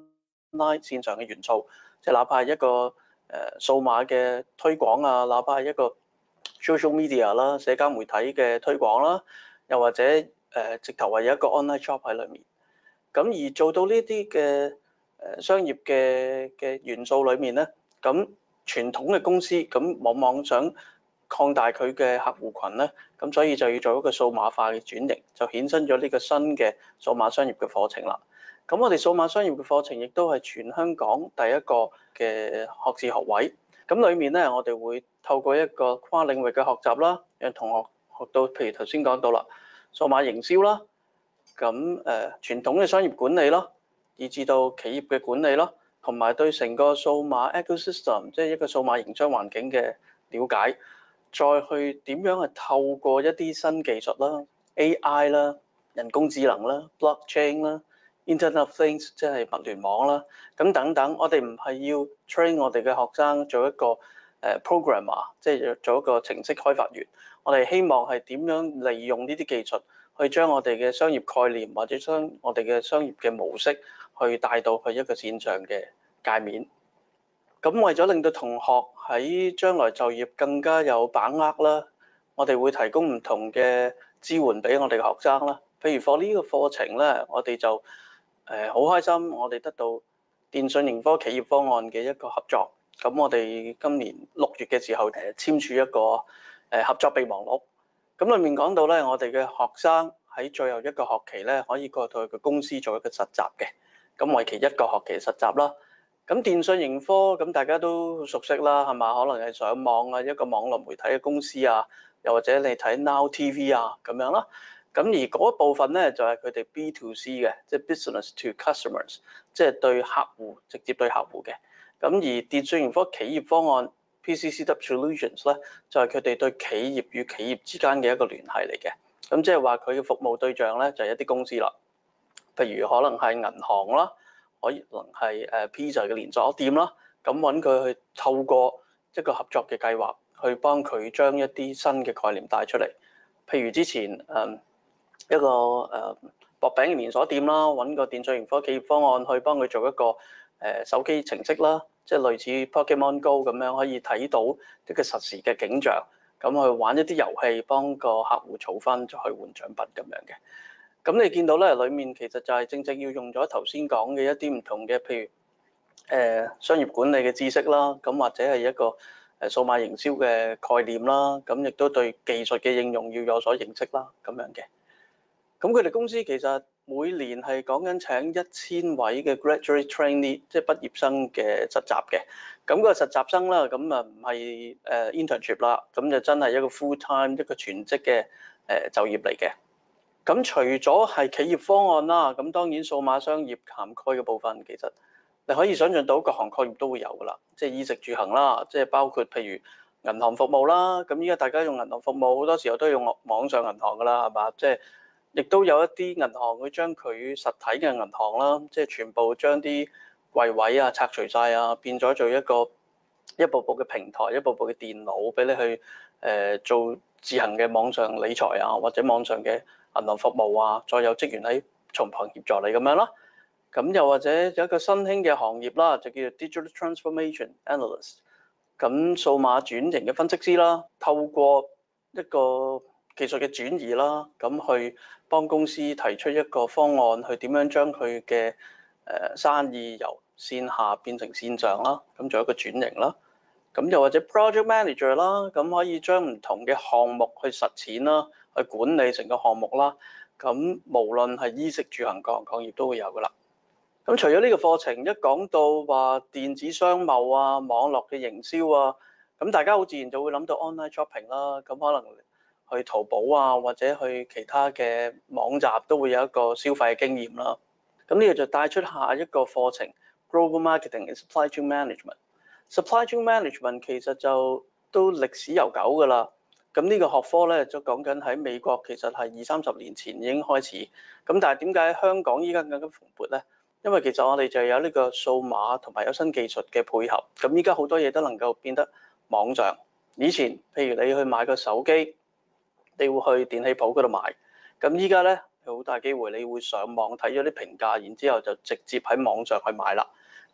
online 線上嘅元素，即係哪怕係一個誒、呃、數碼嘅推廣啊，哪怕係一個 social media 啦、社交媒體嘅推廣啦，又或者誒、呃、直頭係有一個 online shop 喺裏面。咁而做到呢啲嘅誒商業嘅嘅元素裏面咧，咁傳統嘅公司咁往往想擴大佢嘅客戶群咧，咁所以就要做一個數碼化嘅轉型，就衍生咗呢個新嘅數碼商業嘅課程啦。咁我哋數碼商業嘅課程亦都係全香港第一個嘅學士學位。咁裏面咧，我哋會透過一個跨領域嘅學習啦，讓同學學到，譬如頭先講到啦，數碼營銷啦，咁誒、呃、傳統嘅商業管理啦，以至到企業嘅管理啦，同埋對成個數碼 ecosystem， 即係一個數碼營商環境嘅了解，再去點樣去透過一啲新技術啦 ，A I 啦、人工智能啦、blockchain 啦、Internet of Things 即係物聯網啦，咁等等，我哋唔係要 train 我哋嘅學生做一個誒 programmer， 即係做一個程式開發員，我哋希望係點樣利用呢啲技術去將我哋嘅商業概念或者將我哋嘅商業嘅模式去帶到去一個線上嘅界面。咁為咗令到同學喺將來就業更加有把握啦，我哋會提供唔同嘅支援俾我哋嘅學生啦。譬如課呢個課程咧，我哋就誒好開心，我哋得到電訊盈科企業方案嘅一個合作。咁我哋今年六月嘅時候誒簽署一個誒合作備忘錄。咁裡面講到咧，我哋嘅學生喺最後一個學期咧，可以過到去個公司做一個實習嘅。咁為期一個學期實習啦。咁電訊盈科咁大家都熟悉啦，係嘛？可能係上網啊，一個網絡媒體嘅公司啊，又或者你睇 Now T V 啊咁樣啦。咁而嗰部分咧就係佢哋 B to C 嘅，即係 business to customers， 即係對客戶直接對客戶嘅。咁而電訊盈科企業方案 P C C W Solutions 咧，就係佢哋對企業與企業之間嘅一個聯繫嚟嘅。咁即係話佢嘅服務對象咧就係一啲公司啦，譬如可能係銀行啦。可能係誒 pizza 嘅連鎖店啦，咁揾佢去透過一個合作嘅計劃，去幫佢將一啲新嘅概念帶出嚟。譬如之前誒一個誒薄餅嘅連鎖店啦，揾個電訊盈科企業方案去幫佢做一個誒手機程式啦，即係類似 Pokemon Go 咁樣，可以睇到一個實時嘅景象，咁去玩一啲遊戲，幫個客戶儲分再去換獎品咁樣嘅。咁你見到咧，裡面其實就係正正要用咗頭先講嘅一啲唔同嘅，譬如誒、呃、商業管理嘅知識啦，咁或者係一個誒數碼營銷嘅概念啦，咁亦都對技術嘅應用要有所認識啦，咁樣嘅。咁佢哋公司其實每年係講緊請一千位嘅 graduate trainee， 即係畢業生嘅實習嘅。咁、那個實習生啦，咁啊唔係誒 internship 啦，咁就真係一個 full time 一個全職嘅誒就業嚟嘅。咁除咗係企業方案啦，咁當然數碼商業涵蓋嘅部分，其實你可以想象到各行各業都會有㗎啦，即係衣食住行啦，即係包括譬如銀行服務啦，咁依家大家用銀行服務好多時候都用網上銀行㗎啦，係嘛？即係亦都有一啲銀行會將佢實體嘅銀行啦，即係全部將啲櫃位啊拆除晒啊，變咗做一個一部部嘅平台，一部部嘅電腦俾你去誒、呃、做自行嘅網上理財啊，或者網上嘅銀行服務啊，再有職員喺從旁協助你咁樣啦。咁又或者有一個新興嘅行業啦，就叫做 Digital Transformation Analyst。咁數碼轉型嘅分析師啦，透過一個技術嘅轉移啦，咁去幫公司提出一個方案，去點樣將佢嘅誒生意由線下變成線上啦，咁做一個轉型啦。咁又或者 Project Manager 啦，咁可以將唔同嘅項目去實踐啦，去管理成個項目啦。咁無論係衣食住行各行各業都會有噶啦。咁除咗呢個課程，一講到話電子商貿啊、網絡嘅營銷啊，咁大家好自然就會諗到 online shopping 啦。咁可能去淘寶啊，或者去其他嘅網站都會有一個消費嘅經驗啦。咁呢個就帶出下一個課程 Global Marketing and Supply Chain Management。Supply Chain Management 其實就都歷史悠久㗎啦。咁呢個學科咧就講緊喺美國其實係二三十年前已經開始。咁但係點解香港依家更加蓬勃咧？因為其實我哋就有呢個數碼同埋有新技術嘅配合。咁依家好多嘢都能夠變得網上。以前譬如你去買個手機，你會去電器鋪嗰度買。咁依家咧好大機會你會上網睇咗啲評價，然之後就直接喺網上去買啦。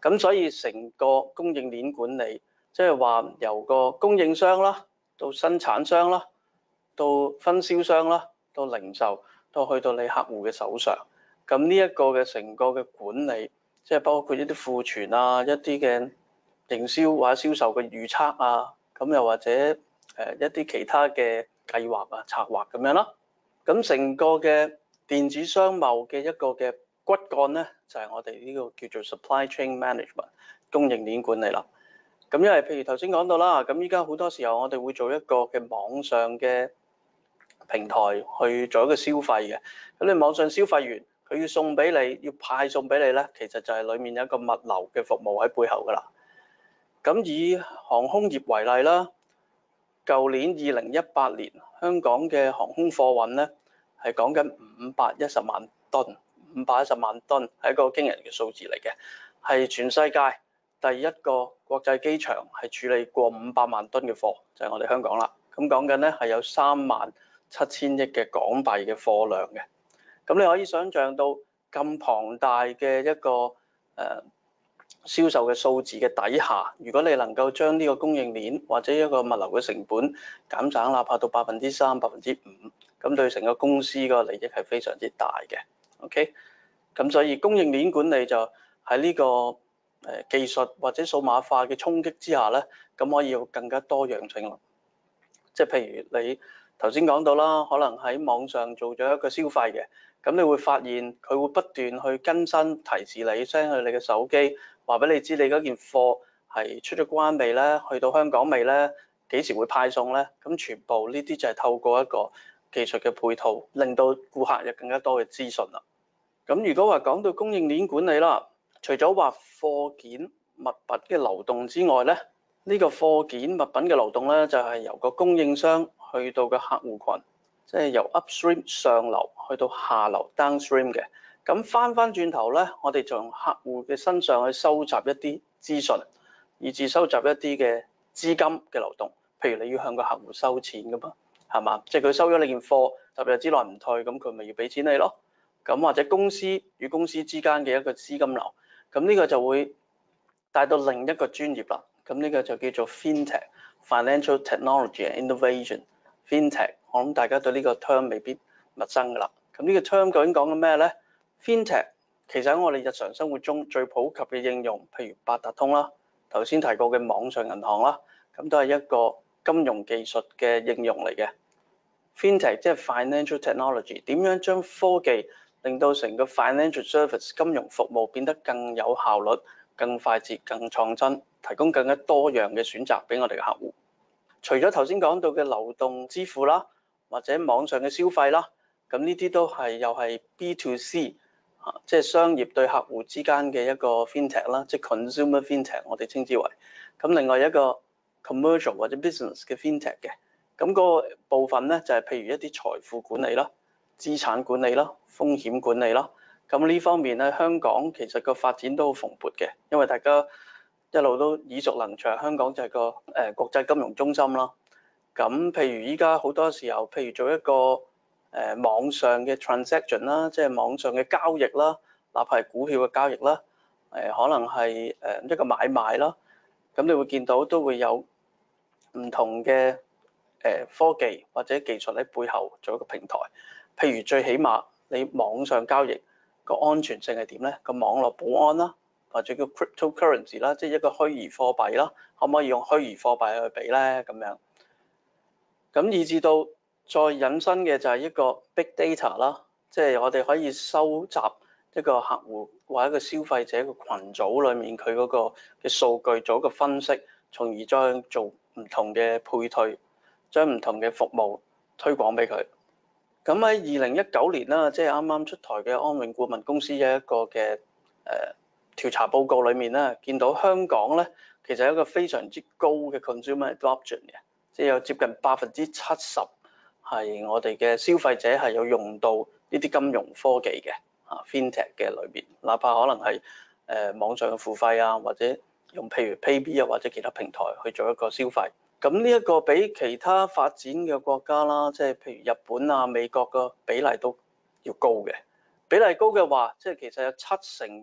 咁所以成個供應鏈管理，即係話由個供應商啦，到生產商啦，到分銷商啦，到零售，到去到你客戶嘅手上。咁呢一個嘅成個嘅管理，即係包括一啲庫存啊，一啲嘅營銷或者銷售嘅預測啊，咁又或者誒一啲其他嘅計劃啊、策劃咁樣啦。咁成個嘅電子商貿嘅一個嘅骨幹咧，就係、是、我哋呢個叫做 supply chain management 供應鏈管理啦。咁因為譬如頭先講到啦，咁依家好多時候我哋會做一個嘅網上嘅平台去做一個消費嘅。咁你網上消費完，佢要送俾你，要派送俾你咧，其實就係裡面有一個物流嘅服務喺背後噶啦。咁以航空業為例啦，舊年二零一八年香港嘅航空貨運咧係講緊五百一十萬噸，五百一十萬噸係一個驚人嘅數字嚟嘅，係全世界第一個國際機場係處理過五百萬噸嘅貨，就係我哋香港啦。咁講緊咧係有三萬七千億嘅港幣嘅貨量嘅。咁你可以想像到咁龐大嘅一個誒、呃、銷售嘅數字嘅底下，如果你能夠將呢個供應鏈或者一個物流嘅成本減省，哪怕到百分之三、百分之五，咁對成個公司個利益係非常之大嘅。OK，咁所以供應鏈管理就喺呢個誒技術或者數碼化嘅衝擊之下咧，咁可以有更加多樣性咯。即係譬如你頭先講到啦，可能喺網上做咗一個消費嘅。咁你會發現佢會不斷去更新提示你 send 去你嘅手機，話俾你知你嗰件貨係出咗關未咧，去到香港未咧，幾時會派送咧？咁全部呢啲就係透過一個技術嘅配套，令到顧客有更加多嘅資訊啦。咁如果話講到供應鏈管理啦，除咗話貨件物品嘅流動之外咧，呢個貨件物品嘅流動咧就係由個供應商去到個客戶群。即係由 upstream 上流去到下流 downstream 嘅，咁翻翻轉頭咧，我哋從客戶嘅身上去收集一啲資訊，以至收集一啲嘅資金嘅流動。譬如你要向個客戶收錢噶嘛，係嘛？即係佢收咗你件貨，十日之內唔退，咁佢咪要俾錢你咯。咁或者公司與公司之間嘅一個資金流，咁呢個就會帶到另一個專業啦。咁呢個就叫做 FinTech、Financial Technology and Innovation。FinTech， 我諗大家對呢個 term 未必陌生㗎啦。咁呢個 term 究竟講緊咩咧 ？FinTech 其實喺我哋日常生活中最普及嘅應用，譬如八達通啦，頭先提過嘅網上銀行啦，咁都係一個金融技術嘅應用嚟嘅。FinTech 即係 Financial Technology， 點樣將科技令到成個 Financial Service 金融服務變得更有效率、更快捷、更創新，提供更加多樣嘅選擇俾我哋嘅客戶。除咗頭先講到嘅流動支付啦，或者網上嘅消費啦，咁呢啲都係又係 B to C， 即係商業對客戶之間嘅一個 FinTech 啦，即係 Consumer FinTech 我哋稱之為。咁另外一個 Commercial 或者 Business 嘅 FinTech 嘅，咁嗰個部分咧就係譬如一啲財富管理啦、資產管理啦、風險管理啦。咁呢方面咧，香港其實個發展都好蓬勃嘅，因為大家一路都耳熟能詳，香港就係個誒國際金融中心啦。咁譬如依家好多時候，譬如做一個誒網上嘅 transaction 啦，即係網上嘅交易啦，哪怕係股票嘅交易啦，誒可能係誒一個買賣啦，咁你會見到都會有唔同嘅誒科技或者技術喺背後做一個平台。譬如最起碼你網上交易個安全性係點咧？個網絡保安啦，或者叫 cryptocurrency 啦，即係一個虛擬貨幣啦，可唔可以用虛擬貨幣去比咧？咁樣，咁以至到再引申嘅就係一個 big data 啦，即係我哋可以收集一個客戶或者一個消費者個群組裏面佢嗰個嘅數據做一個分析，從而再做唔同嘅配對，將唔同嘅服務推廣俾佢。咁喺二零一九年啦，即係啱啱出台嘅安永顧問公司嘅一個嘅誒調查報告裏面咧，見到香港咧其實有一個非常之高嘅 consumer adoption 嘅，即係有接近百分之七十係我哋嘅消費者係有用到呢啲金融科技嘅啊 FinTech 嘅裏邊，哪怕可能係誒網上嘅付費啊，或者用譬如 PayB 啊或者其他平台去做一個消費。咁呢一個比其他發展嘅國家啦，即係譬如日本啊、美國個比例都要高嘅。比例高嘅話，即係其實有七成嘅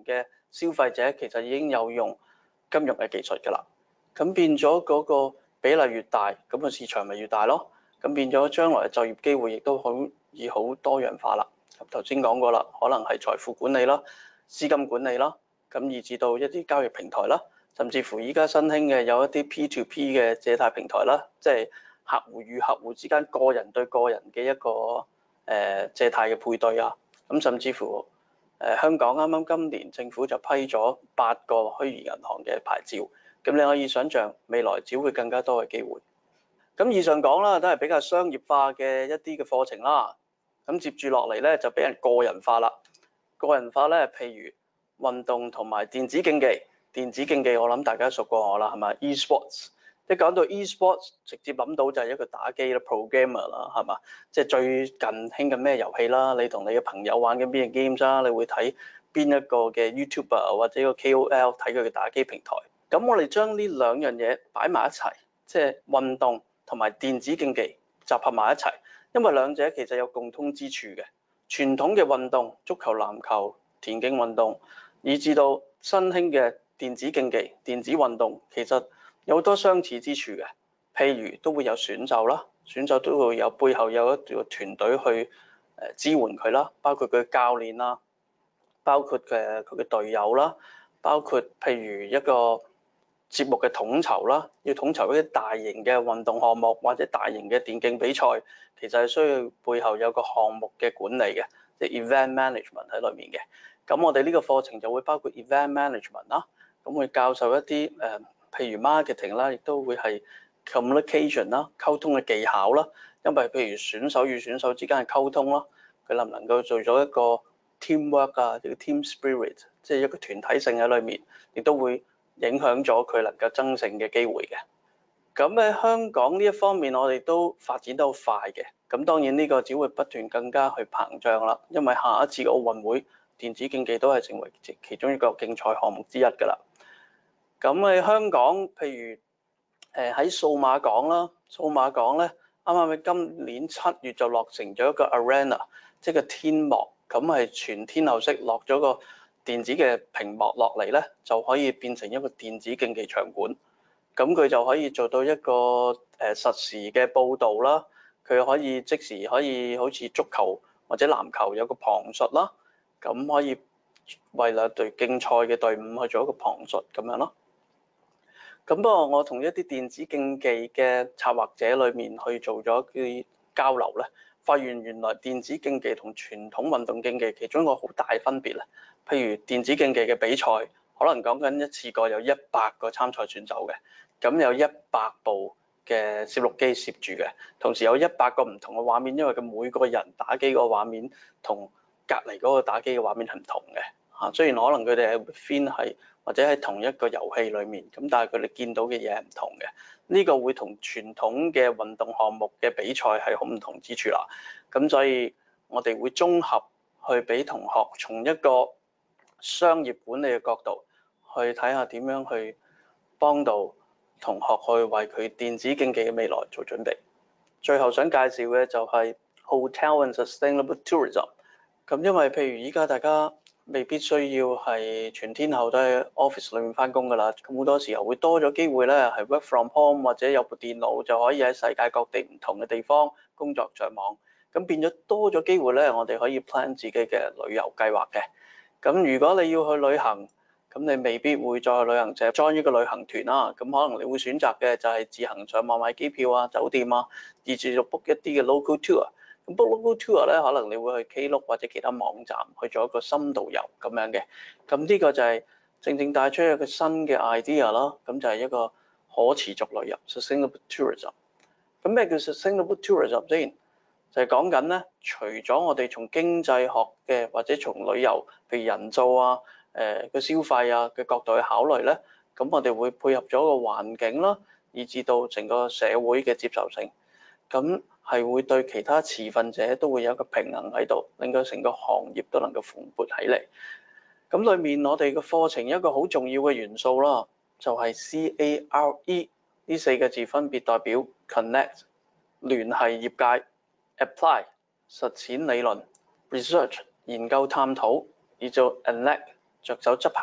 消費者其實已經有用金融嘅技術㗎啦。咁變咗嗰個比例越大，咁個市場咪越大咯。咁變咗將來嘅就業機會亦都好易好多樣化啦。咁頭先講過啦，可能係財富管理啦、資金管理啦，咁以至到一啲交易平台啦，甚至乎依家新興嘅有一啲 P to P 嘅借貸平台啦，即係客戶與客戶之間個人對個人嘅一個誒、呃、借貸嘅配對啊。咁甚至乎誒、呃、香港啱啱今年政府就批咗八個虛擬銀行嘅牌照，咁你可以想象未來只會更加多嘅機會。咁以上講啦，都係比較商業化嘅一啲嘅課程啦。咁接住落嚟咧，就俾人個人化啦。個人化咧，譬如運動同埋電子競技。電子競技我諗大家熟過我啦，係咪 ？e-sports， 一講到 e-sports， 直接諗到就係一個打機啦 ，programmer 啦，係嘛？即係最近興緊咩遊戲啦？你同你嘅朋友玩緊邊嘅 games 啦？你會睇邊一個嘅 YouTuber 或者個 K O L 睇佢嘅打機平台？咁我哋將呢兩樣嘢擺埋一齊，即係運動同埋電子競技集合埋一齊，因為兩者其實有共通之處嘅。傳統嘅運動，足球、籃球、田徑運動，以至到新興嘅電子競技、電子運動，其實有好多相似之處嘅。譬如都會有選手啦，選手都會有背後有一個團隊去誒支援佢啦，包括佢嘅教練啦，包括嘅佢嘅隊友啦，包括譬如一個節目嘅統籌啦，要統籌一啲大型嘅運動項目或者大型嘅電競比賽，其實係需要背後有個項目嘅管理嘅，即係 event management 喺裏面嘅。咁我哋呢個課程就會包括 event management 啦，咁會教授一啲誒、呃，譬如 marketing 啦，亦都會係 communication 啦，溝通嘅技巧啦。因為譬如選手與選手之間嘅溝通啦，佢能唔能夠做咗一個 teamwork 啊，呢個 team spirit，即係一個團體性喺裏面，亦都會影響咗佢能夠爭勝嘅機會嘅。咁喺香港呢一方面，我哋都發展得好快嘅。咁當然呢個只會不斷更加去膨脹啦，因為下一次嘅奧運會，電子競技都係成為其中一個競賽項目之一㗎啦。咁喺香港，譬如誒喺數碼港啦，數碼港咧，啱啱喺今年七月就落成咗一個 arena， 即係個天幕，咁係全天候式落咗個電子嘅屏幕落嚟咧，就可以變成一個電子競技場館。咁佢就可以做到一個誒實時嘅報導啦，佢可以即時可以好似足球或者籃球有個旁述啦，咁可以為兩隊競賽嘅隊伍去做一個旁述咁樣咯。咁不過我同一啲電子競技嘅策劃者裏面去做咗啲交流咧，發現原來電子競技同傳統運動競技其中一個好大分別咧。譬如電子競技嘅比賽，可能講緊一次過有一百個參賽選手嘅，咁有一百部嘅攝錄機攝住嘅，同時有一百個唔同嘅畫面，因為佢每個人打機個畫面同隔離嗰個打機嘅畫面係唔同嘅嚇。雖然可能佢哋係 within 係或者喺同一個遊戲裡面，咁但係佢哋見到嘅嘢係唔同嘅。呢個會同傳統嘅運動項目嘅比賽係好唔同之處啦。咁所以我哋會綜合去俾同學從一個商業管理嘅角度去睇下點樣去幫到同學去為佢電子競技嘅未來做準備。最後想介紹嘅就係 Hotel and Sustainable Tourism。咁因為譬如依家大家未必需要係全天候都喺 office 裏面翻工㗎啦，咁好多時候會多咗機會咧，係 work from home 或者有部電腦就可以喺世界各地唔同嘅地方工作上網，咁變咗多咗機會咧，我哋可以 plan 自己嘅旅遊計劃嘅。咁如果你要去旅行，咁你未必會再去旅行社 join 一個旅行團啦，咁可能你會選擇嘅就係自行上網買機票啊、酒店啊，以至到 book 一啲嘅 local tour。咁 book local tour 咧，可能你會去 Klook 或者其他網站去做一個深度遊咁樣嘅。咁呢個就係正正帶出一個新嘅 idea 啦。咁就係一個可持續旅遊 sustainable tourism。咁咩叫 sustainable tourism 先？就係講緊咧，除咗我哋從經濟學嘅或者從旅遊譬如人造啊、誒個消費啊嘅角度去考慮咧，咁我哋會配合咗個環境啦，以至到成個社會嘅接受性，咁係會對其他持份者都會有一個平衡喺度，令到成個行業都能夠蓬勃起嚟。咁裏面我哋嘅課程一個好重要嘅元素啦，就係 C A R E 呢四個字分別代表 Connect 聯繫業界、Apply 實踐理論、Research 研究探討，以做 Enact 着手執行。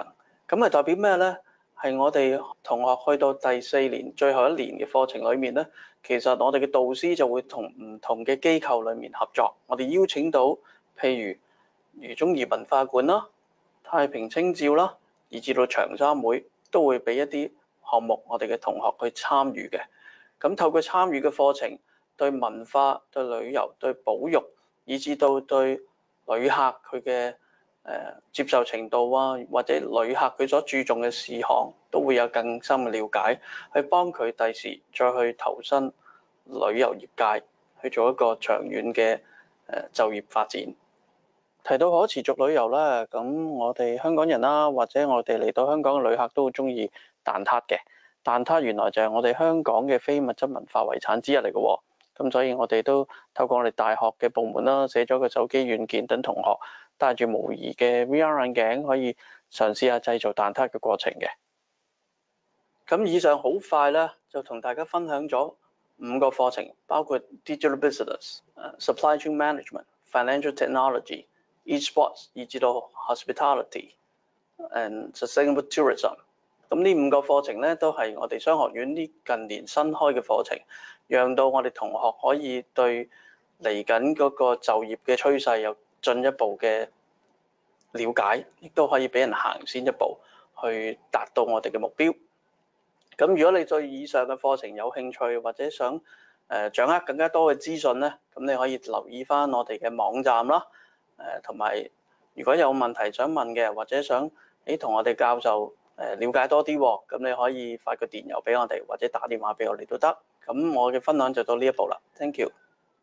咁係代表咩咧？係我哋同學去到第四年最後一年嘅課程裏面咧，其實我哋嘅導師就會同唔同嘅機構裏面合作，我哋邀請到譬如如中移文化館啦、太平清醮啦，以至到長三會都會俾一啲項目我哋嘅同學去參與嘅。咁透過參與嘅課程，對文化、對旅遊、對保育，以至到對旅客佢嘅誒接受程度啊，或者旅客佢所注重嘅事項，都會有更深嘅了解，去幫佢第時再去投身旅遊業界，去做一個長遠嘅誒就業發展。提到可持續旅遊咧，咁我哋香港人啦，或者我哋嚟到香港嘅旅客都好中意蛋撻嘅。蛋撻原來就係我哋香港嘅非物質文化遺產之一嚟嘅喎。咁所以我哋都透過我哋大學嘅部門啦，寫咗個手機軟件，等同學戴住模擬嘅 V R 眼鏡，可以嘗試下製造蛋撻嘅過程嘅。咁以上好快咧，就同大家分享咗五個課程，包括 Digital Business、Supply Chain Management、Financial Technology、eSports 以至到 Hospitality and Sustainable Tourism。咁呢五個課程咧，都係我哋商學院呢近年新開嘅課程，讓到我哋同學可以對嚟緊嗰個就業嘅趨勢有進一步嘅了解，亦都可以俾人行先一步，去達到我哋嘅目標。咁如果你對以上嘅課程有興趣，或者想誒掌握更加多嘅資訊咧，咁你可以留意翻我哋嘅網站啦。誒同埋，如果有問題想問嘅，或者想誒同我哋教授誒了解多啲，咁你可以發個電郵俾我哋，或者打電話俾我哋都得。咁我嘅分享就到呢一步啦。Thank you。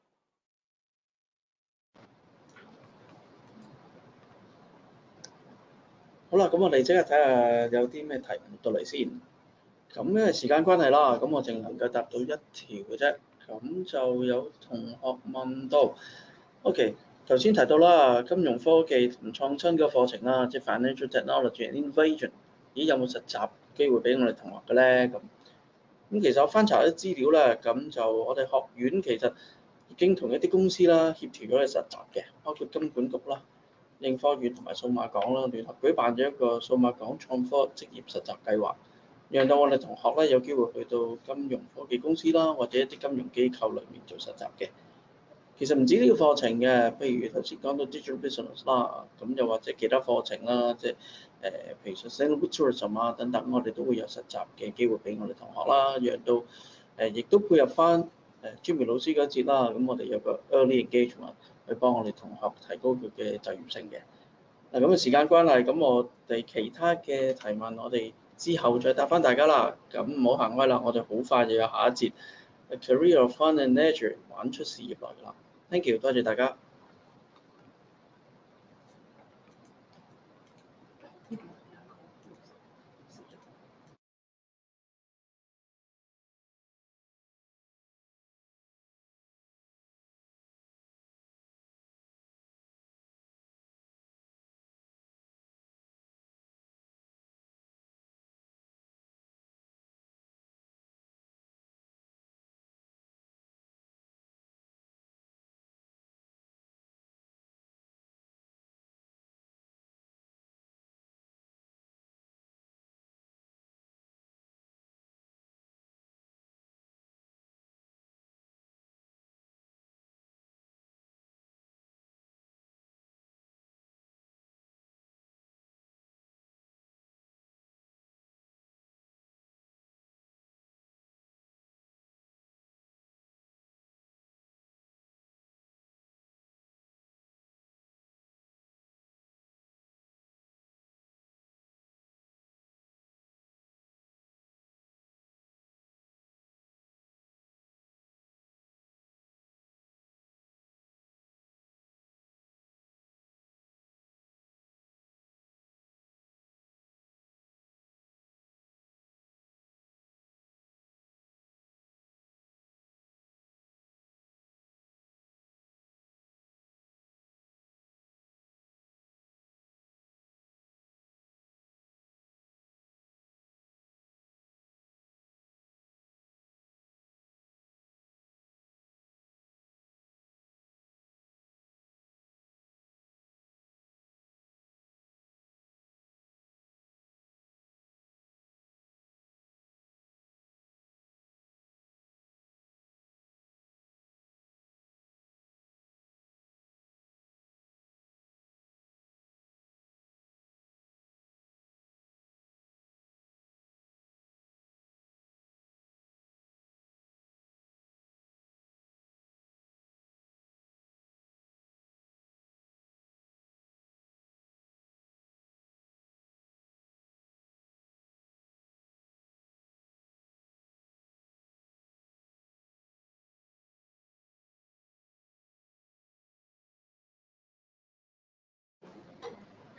好啦，咁我哋即刻睇下有啲咩題目到嚟先。咁因為時間關係啦，咁我淨能夠答到一條嘅啫。咁就有同學問到 ，OK，頭先提到啦，金融科技同創新嘅課程啦，即係 Financial Technology and Innovation，咦有冇實習機會俾我哋同學嘅咧？咁咁其實我翻查啲資料咧，咁就我哋學院其實已經同一啲公司啦協調咗去實習嘅，包括金管局啦、應科院同埋數碼港啦聯合舉辦咗一個數碼港創科職業實習計劃。讓到我哋同學咧有機會去到金融科技公司啦，或者一啲金融機構裏面做實習嘅。其實唔止呢個課程嘅，譬如頭先講到 Digital Business 啦，咁又或者其他課程啦，即係誒譬如 Sustainable Tourism 啊等等，我哋都會有實習嘅機會俾我哋同學啦，讓到誒亦都配合翻誒 Jimmy 老師嗰節啦，咁我哋有個 Early Engagement 去幫我哋同學提高佢嘅就業性嘅。嗱咁嘅時間關係，咁我哋其他嘅提問我哋之後再答翻大家啦，咁唔好行開啦，我哋好快就有下一節 A Career of Fun and Leisure 玩出事業來㗎啦。Thank you，多謝大家。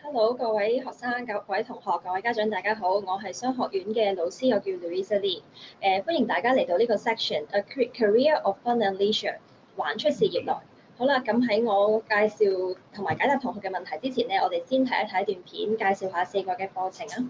Hello，各位學生、各位同學、各位家長，大家好，我係商學院嘅老師，我叫 Louisa Lee。誒，歡迎大家嚟到呢個 section，A Career of Fun and Leisure， 玩出事業來。好啦，咁喺我介紹同埋解答同學嘅問題之前呢，我哋先睇一睇一段片，介紹下四個嘅課程啊。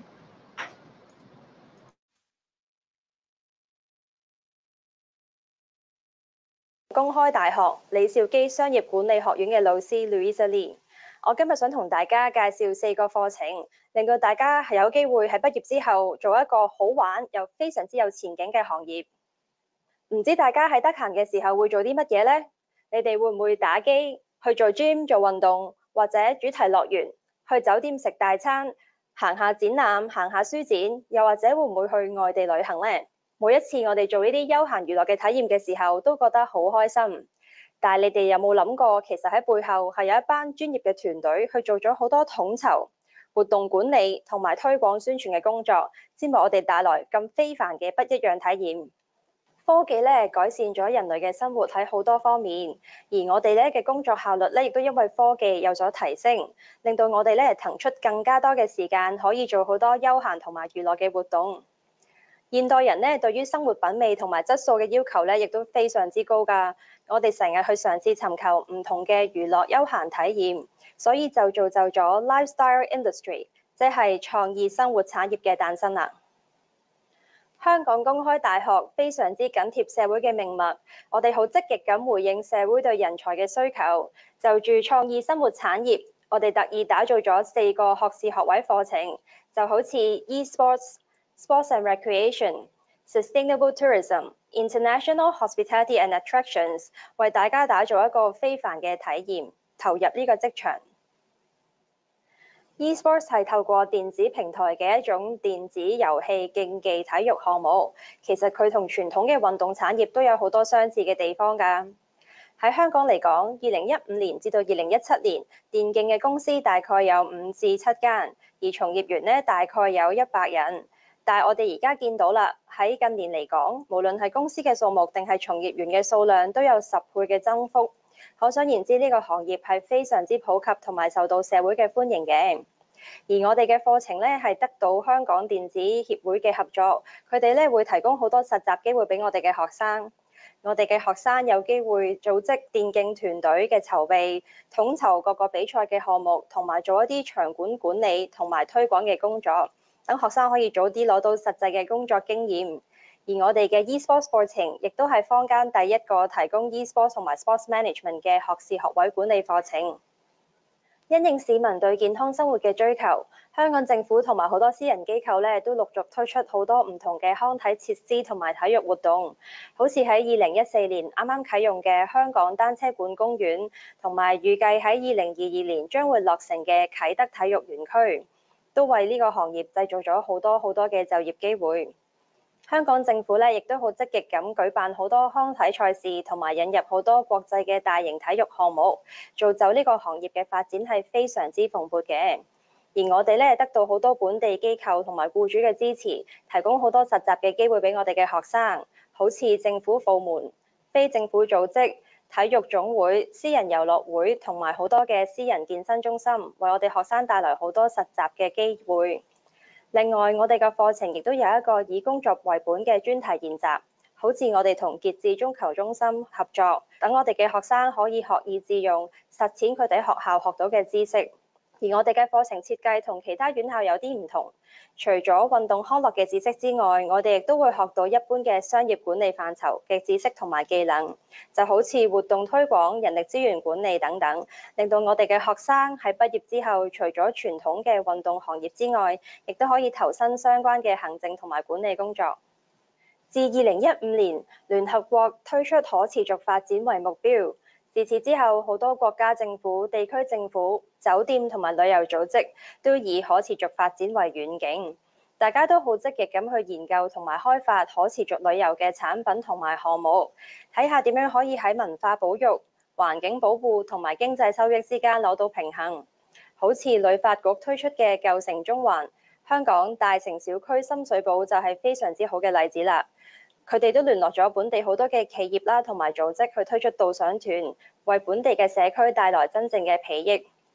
公開大學李兆基商業管理學院嘅老師 Louisa Lee。我今日想同大家介紹四個課程，令到大家係有機會喺畢業之後做一個好玩又非常之有前景嘅行業。唔知大家喺得閒嘅時候會做啲乜嘢呢？你哋會唔會打機、去做 gym 做運動，或者主題樂園、去酒店食大餐、行下展覽、行下書展，又或者會唔會去外地旅行呢？每一次我哋做呢啲休閒娛樂嘅體驗嘅時候，都覺得好開心。但係你哋有冇諗過，其實喺背後係有一班專業嘅團隊去做咗好多統籌、活動管理同埋推廣宣傳嘅工作，先為我哋帶來咁非凡嘅不一樣體驗。科技咧改善咗人類嘅生活喺好多方面，而我哋咧嘅工作效率咧亦都因為科技有所提升，令到我哋咧騰出更加多嘅時間，可以做好多休閒同埋娛樂嘅活動。現代人咧對於生活品味同埋質素嘅要求咧，亦都非常之高㗎。我哋成日去嘗試尋求唔同嘅娛樂休閒體驗，所以就造就咗 lifestyle industry， 即係創意生活產業嘅誕生啦。香港公開大學非常之緊貼社會嘅命脈，我哋好積極咁回應社會對人才嘅需求。就住創意生活產業，我哋特意打造咗四個學士學位課程，就好似 e-sports、sports and recreation、sustainable tourism、international hospitality and attractions， 為大家打造一個非凡嘅體驗，投入呢個職場。e-sports 係透過電子平台嘅一種電子遊戲競技體育項目，其實佢同傳統嘅運動產業都有好多相似嘅地方㗎。喺香港嚟講，二零一五年至到二零一七年，電競嘅公司大概有五至七間，而從業員呢大概有一百人。但係我哋而家見到啦，喺近年嚟講，無論係公司嘅數目定係從業員嘅數量，都有十倍嘅增幅。可想而知，呢個行業係非常之普及同埋受到社會嘅歡迎嘅。而我哋嘅課程呢，係得到香港電子協會嘅合作，佢哋呢會提供好多實習機會俾我哋嘅學生。我哋嘅學生有機會組織電競團隊嘅籌備，統籌各個比賽嘅項目，同埋做一啲場館管理同埋推廣嘅工作，等學生可以早啲攞到實際嘅工作經驗。而我哋嘅 e-sports 課程亦都係坊間第一個提供 e-sports 同埋 sports management 嘅學士學位管理課程。因應市民對健康生活嘅追求，香港政府同埋好多私人機構咧都陸續推出好多唔同嘅康體設施同埋體育活動，好似喺二零一四年啱啱啟用嘅香港單車館公園，同埋預計喺二零二二年將會落成嘅啟德體育園區，都為呢個行業製造咗好多好多嘅就業機會。香港政府咧亦都好積極咁舉辦好多康體賽事，同埋引入好多國際嘅大型體育項目，造就呢個行業嘅發展係非常之蓬勃嘅。而我哋咧得到好多本地機構同埋僱主嘅支持，提供好多實習嘅機會俾我哋嘅學生，好似政府部門、非政府組織、體育總會、私人遊樂會同埋好多嘅私人健身中心，為我哋學生帶來好多實習嘅機會。另外，我哋嘅課程亦都有一個以工作為本嘅專題研習，好似我哋同傑志中球中心合作，等我哋嘅學生可以學以致用，實踐佢哋喺學校學到嘅知識。而我哋嘅課程設計同其他院校有啲唔同，除咗運動康樂嘅知識之外，我哋亦都會學到一般嘅商業管理範疇嘅知識同埋技能，就好似活動推廣、人力資源管理等等，令到我哋嘅學生喺畢業之後，除咗傳統嘅運動行業之外，亦都可以投身相關嘅行政同埋管理工作。自二零一五年，聯合國推出可持續發展為目標。自此之後，好多國家政府、地區政府、酒店同埋旅遊組織都以可持續發展為遠景，大家都好積極咁去研究同埋開發可持續旅遊嘅產品同埋項目，睇下點樣可以喺文化保育、環境保護同埋經濟收益之間攞到平衡。好似旅發局推出嘅舊城中環，香港大城小區深水埗就係非常之好嘅例子啦。佢哋都聯絡咗本地好多嘅企業啦，同埋組織去推出導賞團，為本地嘅社區帶來真正嘅裨益。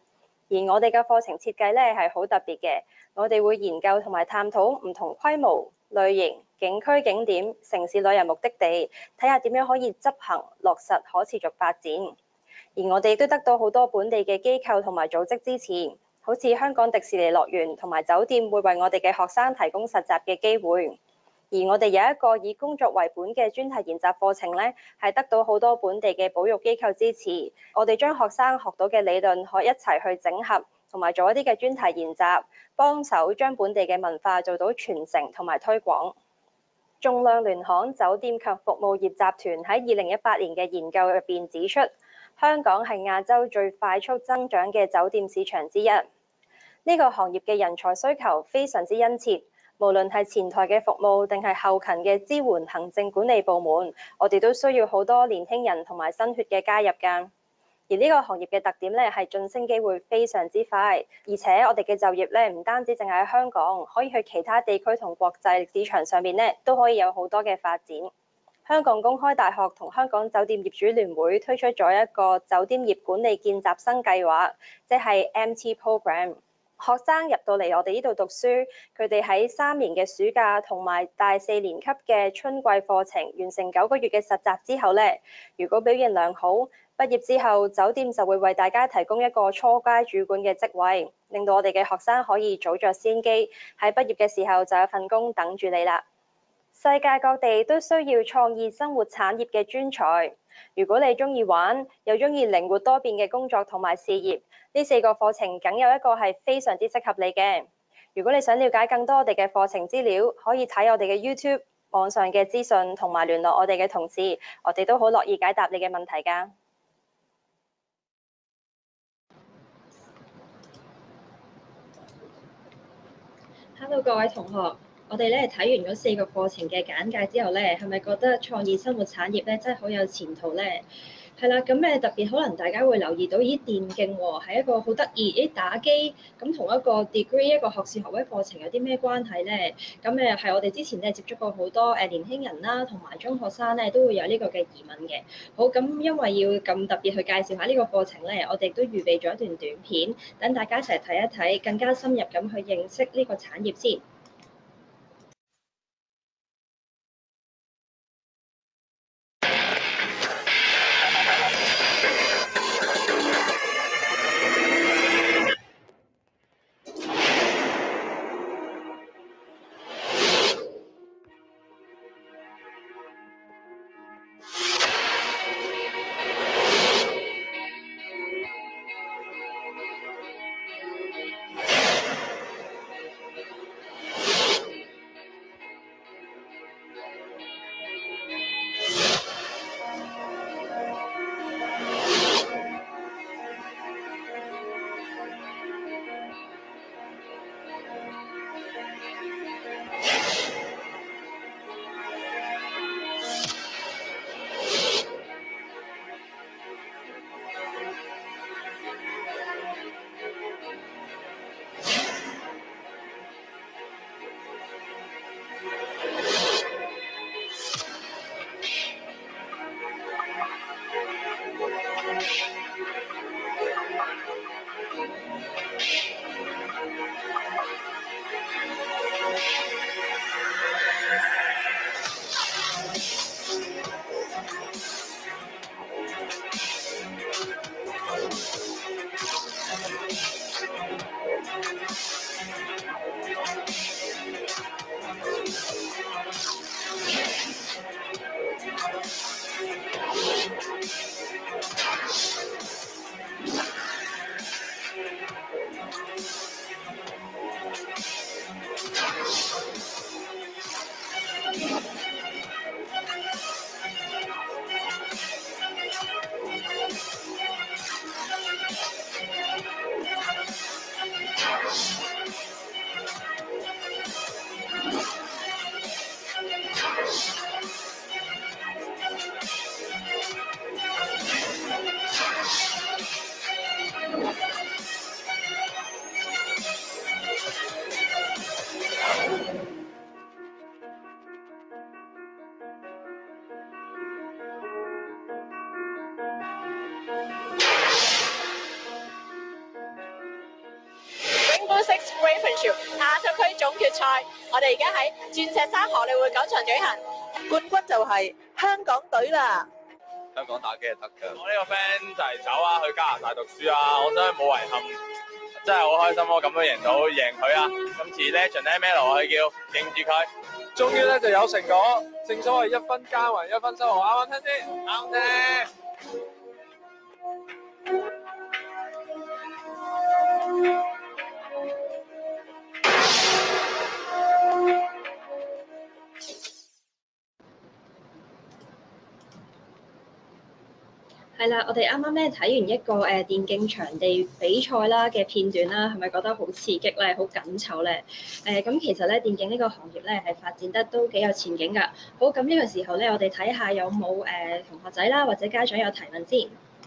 而我哋嘅課程設計咧係好特別嘅，我哋會研究同埋探討唔同規模、類型、景區景點、城市旅遊目的地，睇下點樣可以執行落實可持續發展。而我哋都得到好多本地嘅機構同埋組織支持，好似香港迪士尼樂園同埋酒店會為我哋嘅學生提供實習嘅機會。而我哋有一個以工作為本嘅專題研習課程咧，係得到好多本地嘅保育機構支持。我哋將學生學到嘅理論可以一齊去整合，同埋做一啲嘅專題研習，幫手將本地嘅文化做到傳承同埋推廣。仲量聯行酒店及服務業集團喺二零一八年嘅研究入邊指出，香港係亞洲最快速增長嘅酒店市場之一。呢個行業嘅人才需求非常之殷切。無論係前台嘅服務定係後勤嘅支援行政管理部門，我哋都需要好多年輕人同埋新血嘅加入㗎。而呢個行業嘅特點咧係晉升機會非常之快，而且我哋嘅就業咧唔單止淨係喺香港，可以去其他地區同國際市場上面咧都可以有好多嘅發展。香港公開大學同香港酒店業主聯會推出咗一個酒店業管理見習生計劃，即係 M T Program。學生入到嚟我哋呢度讀書，佢哋喺三年嘅暑假同埋大四年級嘅春季課程完成九個月嘅實習之後呢，如果表現良好，畢業之後酒店就會為大家提供一個初階主管嘅職位，令到我哋嘅學生可以早着先機，喺畢業嘅時候就有份工等住你啦。世界各地都需要創意生活產業嘅專才，如果你中意玩，又中意靈活多變嘅工作同埋事業，呢四個課程梗有一個係非常之適合你嘅。如果你想了解更多我哋嘅課程資料，可以睇我哋嘅 YouTube 網上嘅資訊，同埋聯絡我哋嘅同事，我哋都好樂意解答你嘅問題㗎。 Hello，各位同學，我哋咧睇完嗰四個課程嘅簡介之後咧，係咪覺得創意生活產業咧真係好有前途咧？係啦，咁誒特別可能大家會留意到，咦電競喎係一個好得意，咦打機咁同一個 degree 一個學士學位課程有啲咩關係咧？咁誒係我哋之前咧接觸過好多誒年輕人啦，同埋中學生咧都會有呢個嘅疑問嘅。好，咁因為要咁特別去介紹下呢個課程咧，我哋都預備咗一段短片，等大家一齊睇一睇，更加深入咁去認識呢個產業先。 潮亞洲區總決賽，我哋而家喺鑽石山荷里活廣場舉行，冠軍就係香港隊啦。 香港打機係得㗎。我呢個 friend 就係走啊，去加拿大讀書啊，我真係冇遺憾，真係好開心咯，咁樣贏到贏佢啊！今次 Legend M L 我叫認住佢，終於咧就有成果。正所謂一分耕耘一分收穫，啱啱聽先？啱聽。 係啦，我哋啱啱咧睇完一個誒電競場地比賽啦嘅片段啦，係咪覺得好刺激咧，好緊湊咧？誒咁其實咧電競呢個行業咧係發展得都幾有前景㗎。好，咁呢個時候咧，我哋睇下有冇誒同學仔啦或者家長有提問先。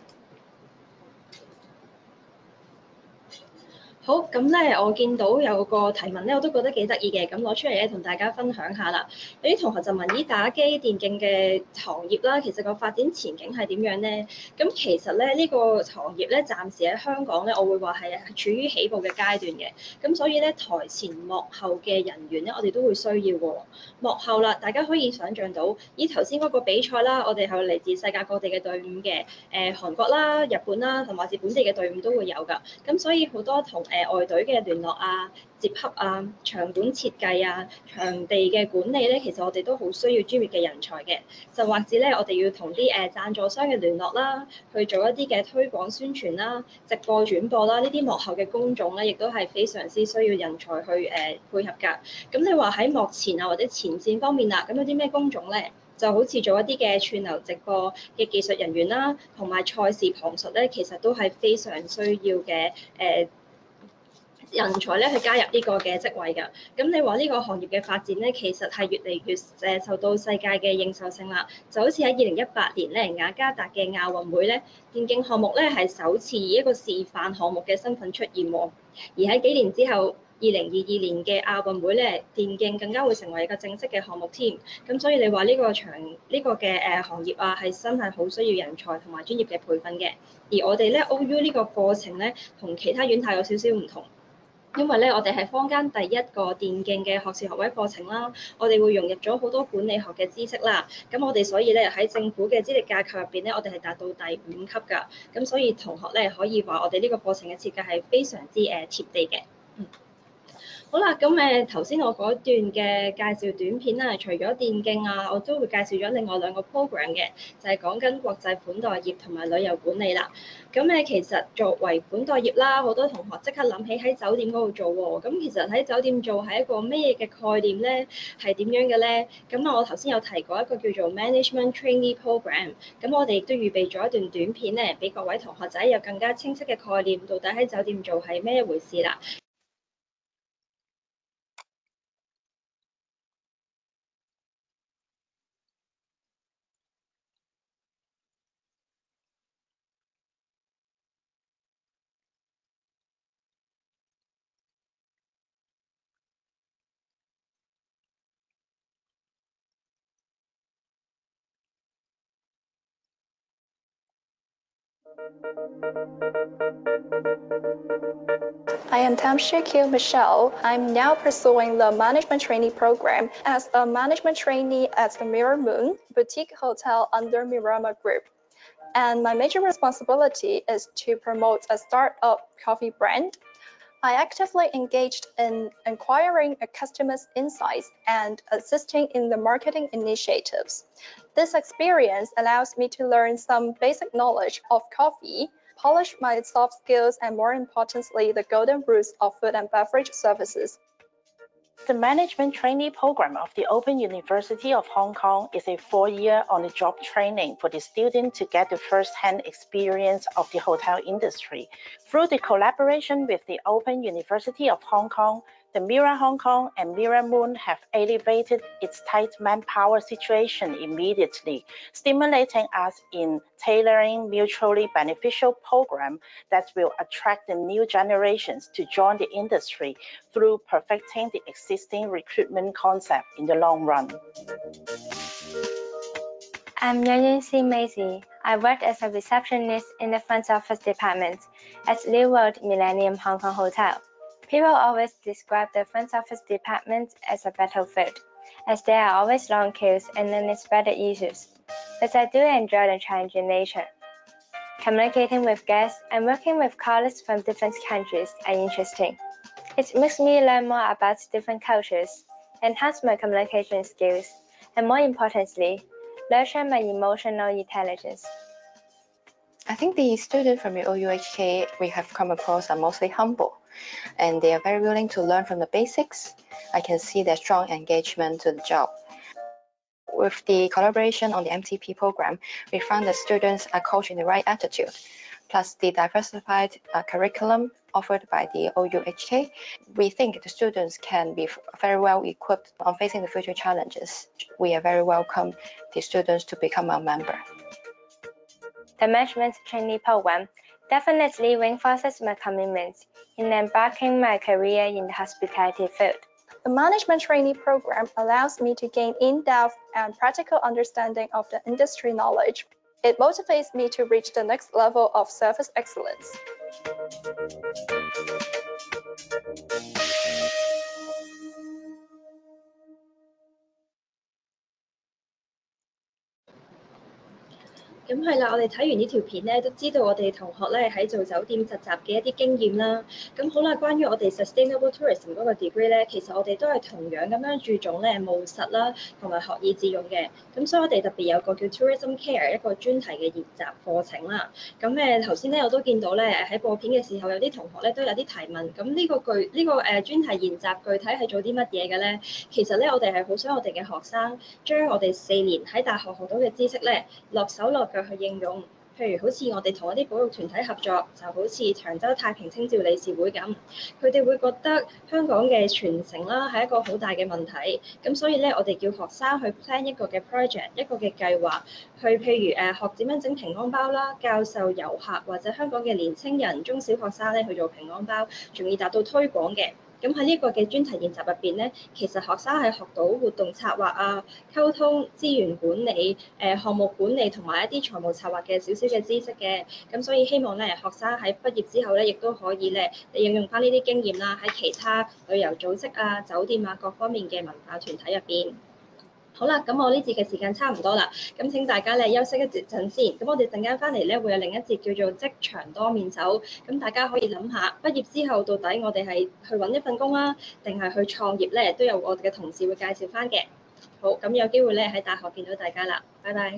好，咁咧我見到有個提問咧，我都覺得幾得意嘅，咁攞出嚟咧同大家分享下啦。有啲同學就問：咦，打機電競嘅行業啦，其實個發展前景係點樣咧？咁其實咧呢個行業咧，暫時喺香港咧，我會話係處於起步嘅階段嘅。咁所以咧，台前幕後嘅人員咧，我哋都會需要喎。幕後啦，大家可以想像到，咦頭先嗰個比賽啦，我哋係嚟自世界各地嘅隊伍嘅，誒韓國啦、日本啦，同埋是本地嘅隊伍都會有㗎。咁所以好多同誒外隊嘅聯絡啊、接洽啊、場館設計啊、場地嘅管理咧，其實我哋都好需要專業嘅人才嘅。就或者咧，我哋要同啲誒贊助商嘅聯絡啦，去做一啲嘅推廣宣傳啦、直播轉播啦，呢啲幕後嘅工種咧，亦都係非常之需要人才去誒、呃、配合㗎。咁你話喺幕前啊或者前線方面啦，咁有啲咩工種咧？就好似做一啲嘅串流直播嘅技術人員啦，同埋賽事旁述咧，其實都係非常需要嘅誒。呃人才咧去加入呢個嘅職位㗎，咁你話呢個行業嘅發展咧，其實係越嚟越誒受到世界嘅認受性啦。就好似喺二零一八年咧雅加達嘅亞運會咧，電競項目咧係首次以一個示範項目嘅身份出現喎。而喺幾年之後，二零二二年嘅亞運會咧，電競更加會成為一個正式嘅項目添。咁所以你話呢個場呢、呢個嘅誒行業啊，係真係好需要人才同埋專業嘅培訓嘅。而我哋咧 O U 呢個課程咧，同其他院校有少少唔同。因為咧，我哋係坊間第一個電競嘅學士學位課程啦，我哋會融入咗好多管理學嘅知識啦。咁我哋所以咧喺政府嘅資歷架構入邊咧，我哋係達到第五級㗎。咁所以同學咧可以話我哋呢個課程嘅設計係非常之誒貼地嘅。嗯。好啦，咁誒頭先我嗰段嘅介紹短片啦，除咗電競啊，我都會介紹咗另外兩個 program 嘅，就係講緊國際款待業同埋旅遊管理啦。咁誒其實作為款待業啦，好多同學即刻諗起喺酒店嗰度做喎。咁其實喺酒店做係一個咩嘅概念咧？係點樣嘅咧？咁啊，我頭先有提過一個叫做 Management Trainee Program。咁我哋亦都預備咗一段短片咧，俾各位同學仔有更加清晰嘅概念，到底喺酒店做係咩一回事啦。 I am Tamshikil Michelle. I'm now pursuing the management trainee program as a management trainee at the Mirror Moon boutique hotel under Mirama Group. And my major responsibility is to promote a startup coffee brand. I actively engaged in acquiring a customer's insights and assisting in the marketing initiatives. This experience allows me to learn some basic knowledge of coffee, polish my soft skills, and more importantly, the golden rules of food and beverage services. The Management Trainee Program of the Open University of Hong Kong is a four-year on-the-job training for the student to get the first-hand experience of the hotel industry. Through the collaboration with the Open University of Hong Kong, the Mira Hong Kong and Mira Moon have elevated its tight manpower situation immediately, stimulating us in tailoring mutually beneficial programs that will attract the new generations to join the industry through perfecting the existing recruitment concept in the long run. I'm Yuan Xin Maisie. I work as a receptionist in the front office department at New World Millennium Hong Kong Hotel. People always describe the front office department as a battlefield, as there are always long queues and unexpected issues. But I do enjoy the challenging nature. Communicating with guests and working with colleagues from different countries are interesting. It makes me learn more about different cultures, enhance my communication skills, and more importantly, nurture my emotional intelligence. I think the students from the O U H K we have come across are mostly humble, and they are very willing to learn from the basics. I can see their strong engagement to the job. With the collaboration on the M T P program, we found that students are coached in the right attitude, plus the diversified uh, curriculum offered by the O U H K. We think the students can be very well equipped on facing the future challenges. We are very welcome the students to become a member. The management trainee program definitely reinforces my commitment in embarking my career in the hospitality field. The management trainee program allows me to gain in-depth and practical understanding of the industry knowledge. It motivates me to reach the next level of service excellence. 咁係啦，我哋睇完呢條片咧，都知道我哋同學咧喺做酒店實習嘅一啲經驗啦。咁好啦，關於我哋 Sustainable Tourism 嗰個 degree 咧，其實我哋都係同樣咁樣注重咧務實啦，同埋學以致用嘅。咁所以我哋特別有個叫 Tourism Care 一個專題嘅研習課程啦。咁誒頭先咧我都見到咧喺播片嘅時候有啲同學咧都有啲提問。咁呢個具呢、這個誒、呃、專題研習具體係做啲乜嘢嘅咧？其實咧我哋係好想我哋嘅學生將我哋四年喺大學學到嘅知識咧落手落腳去應用，譬如好似我哋同一啲保育團體合作，就好似長洲太平清醮理事會咁，佢哋會覺得香港嘅傳承啦係一個好大嘅問題，咁所以咧我哋叫學生去 plan 一個嘅 project， 一個嘅計劃，去譬如誒學點樣整平安包啦，教授遊客或者香港嘅年青人、中小學生咧去做平安包，仲要達到推廣嘅。咁喺呢個嘅專題研習入邊咧，其實學生係學到活動策劃啊、溝通、資源管理、誒、呃、項目管理同埋一啲財務策劃嘅少少嘅知識嘅。咁所以希望咧學生喺畢業之後咧，亦都可以咧應用翻呢啲經驗啦，喺其他旅遊組織啊、酒店啊各方面嘅文化團體入邊。好啦，咁我呢節嘅時間差唔多啦，咁請大家咧休息一陣先。咁我哋陣間翻嚟咧會有另一節叫做職場多面手，咁大家可以諗下畢業之後到底我哋係去揾一份工啦，定係去創業咧，都有我哋嘅同事會介紹翻嘅。好，咁有機會咧喺大學見到大家啦，拜拜。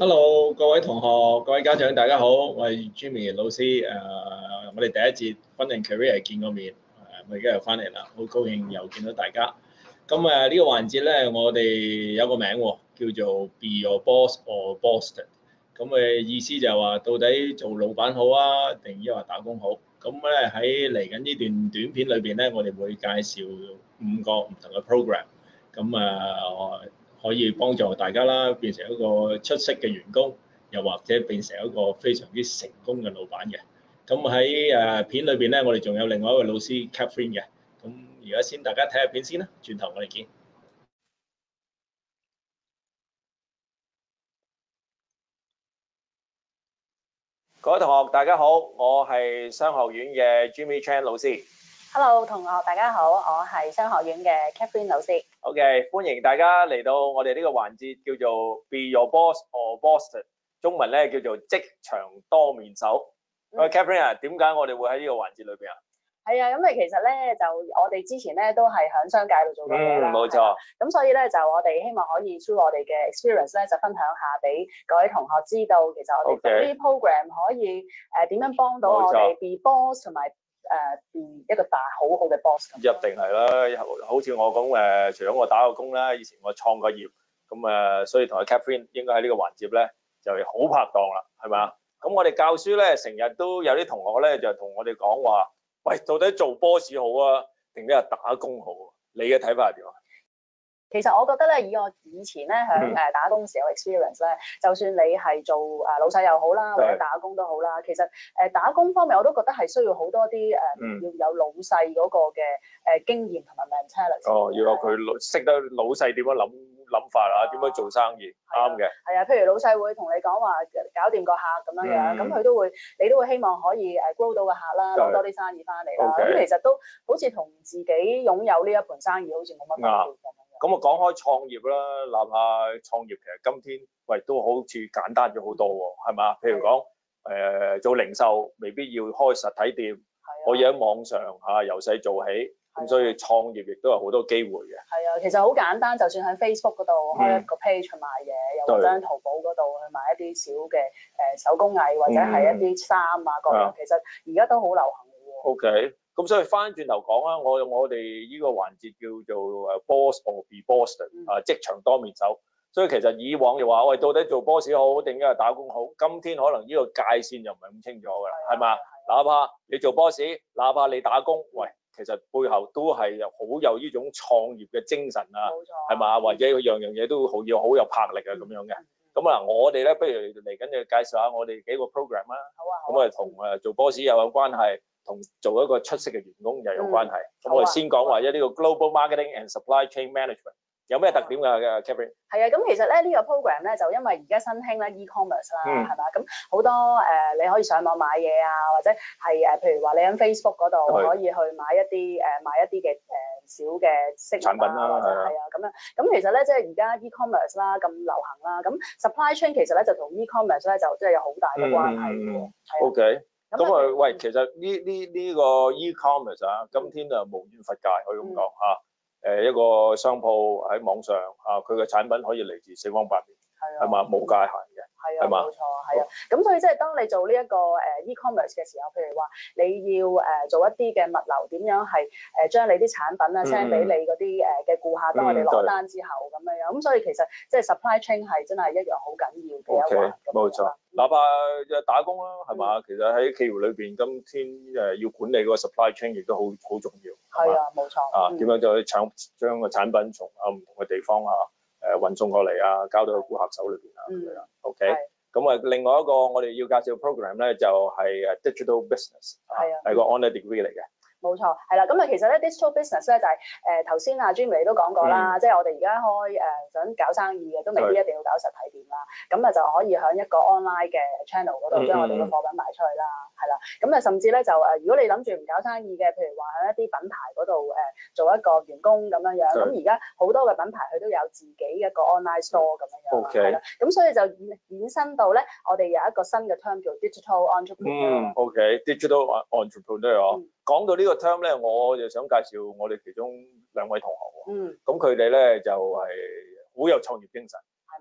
Hello，各位同學、各位家長，大家好，我係 Jimmy 老師。誒、呃，我哋第一節 Fun and Career 見過面，誒、呃，我而家又翻嚟啦，好高興又見到大家。咁誒、呃這個、呢個環節咧，我哋有個名喎，叫做 Be Your Boss or Bossed。咁嘅意思就係話，到底做老闆好啊，定抑或打工好？咁咧喺嚟緊呢段短片裏邊咧，我哋會介紹五個唔同嘅 program。咁誒、呃可以幫助大家啦，變成一個出色嘅員工，又或者變成一個非常之成功嘅老闆嘅。咁喺誒片裏邊咧，我哋仲有另外一位老師 Catherine 嘅。咁而家先大家睇下片先啦，轉頭我哋見。 各位同學，大家好，我係商學院嘅 Jimmy Chan 老師。 Hello， 同學大家好，我係商學院嘅 Catherine 老師。 OK， 歡迎大家嚟到我哋呢個環節，叫做 Be Your Boss or Bossed， 中文咧叫做職場多面手。喂、嗯、Catherine 啊，點解我哋會喺呢個環節裏邊啊？ 係啊，咁誒其實咧就我哋之前咧都係喺商界度做過嘢啦， 嗯，冇錯。 咁所以咧就我哋希望可以 through 我哋嘅 experience 咧就分享下俾各位同學知道，其實我哋做呢啲 program 可以誒點、呃、樣幫到我哋 be boss 同埋。誒變一個大好好嘅 boss 咁。 一定係啦，好似我咁誒，除咗我打過工啦，以前我創過業，咁誒，所以同阿 Catherine 應該喺呢個環節咧就係好拍檔啦，係咪？咁我哋教書咧，成日都有啲同學咧就同我哋講話，喂，到底做 boss 好啊，定係打工好啊？你嘅睇法係點啊？ 其實我覺得咧，以我以前咧響誒打工時候 experience 咧，就算你係做誒老細又好啦，或者打工都好啦，其實誒打工方面我都覺得係需要好多啲誒、嗯、要有老細嗰個嘅誒經驗同埋 mentality。 哦，要有佢識得老細點樣諗諗法啊，點樣做生意，啱嘅。係啊， 譬如老細會同你講話搞掂個客咁樣樣，咁佢、嗯、都會你都會希望可以誒 grow 到個客啦，攞多啲生意翻嚟啦。咁、okay. 其實都好似同自己擁有呢一盤生意好似冇乜分別咁。 咁我講開創業啦，哪怕創業其實今天喂都好似簡單咗好多喎，係嘛？譬如講誒、呃、做零售，未必要開實體店，可以喺網上嚇由細做起，咁所以創業亦都有好多機會嘅。係啊，其實好簡單，就算喺 Facebook 嗰度開一個 page 去賣嘢，又、嗯、或者喺淘寶嗰度去賣一啲小嘅誒手工藝，或者係一啲衫啊各樣，其實而家都好流行嘅喎。 OK。咁所以翻轉頭講啦，我我哋呢個環節叫做誒 boss or be bossed，啊職場多面手。所以其實以往就話喂，到底做 boss 好定係打工好？今天可能呢個界線就唔係咁清楚㗎啦，係嘛？哪怕你做 boss，哪怕你打工，喂，其實背後都係好有呢種創業嘅精神啊，係嘛？或者佢樣樣嘢都好要好有魄力啊咁樣嘅。咁啊，我哋咧不如嚟緊就介紹下我哋幾個 program 啦。好啊。咁啊，同誒做 boss 又有關係。同做一個出色嘅員工又有關係。咁、嗯、我哋先講話一呢個 Global Marketing and Supply Chain Management 有咩特點㗎 Catherine？ 係啊，咁其實咧呢個 program 咧就因為而家新興咧 e-commerce 啦，係嘛？咁好多誒、呃、你可以上網買嘢啊，或者係誒譬如話你喺 Facebook 嗰度可以去買一啲誒、呃、買一啲嘅誒小嘅飾品啊，或者係啊咁樣。咁其實咧即係而家 e-commerce 啦咁流行啦，咁 supply chain 其實咧就同 e-commerce 咧就即係有好大嘅關係嘅喎。 嗯、OK。咁啊，喂，其實呢呢呢個 e-commerce 啊，今天啊無遠弗屆，可以咁講嚇。誒一個商鋪喺網上啊，佢嘅產品可以嚟自四方八面，係嘛，冇界限嘅。 係啊，冇錯，係啊。咁所以即係當你做呢一個誒 e-commerce 嘅時候，譬如話你要誒做一啲嘅物流，點樣係誒將你啲產品啊 send 俾你嗰啲誒嘅顧客，當我哋落單之後咁樣樣。咁所以其實即係 supply chain 係真係一樣好緊要嘅一環。 冇錯，哪怕打工啦，係嘛？其實喺企業裏邊，今天誒要管理嗰個 supply chain 亦都好好重要。 係啊，冇錯。 啊，點樣就去搶將個產品從啊唔同嘅地方啊誒運送過嚟啊，交到去顧客手裏邊啊咁樣。OK。咁啊，另外一個我哋要介紹 program 咧，就係誒 digital business，係啊，係個 honour degree 嚟嘅。 冇錯，係啦，咁啊，其實咧 digital business 咧就係誒頭先阿 Jimmy 都講過啦，嗯、即係我哋而家開誒、呃、想搞生意嘅，都未必一定要搞實體店啦，咁啊就可以喺一個 online 嘅 channel 嗰度將我哋嘅貨品賣出去啦，係、嗯、啦，咁啊甚至咧就誒如果你諗住唔搞生意嘅，譬如話喺一啲品牌嗰度誒做一個員工咁樣樣，咁而家好多嘅品牌佢都有自己一個 online store 咁樣樣，係啦，咁所以就衍衍生到咧，我哋有一個新嘅 term 叫 digital entrepreneur。 嗯 ，OK，digital entrepreneur。講到呢個 term 咧，我就想介紹我哋其中兩位同學喎。嗯。咁佢哋咧就係好有創業精神。係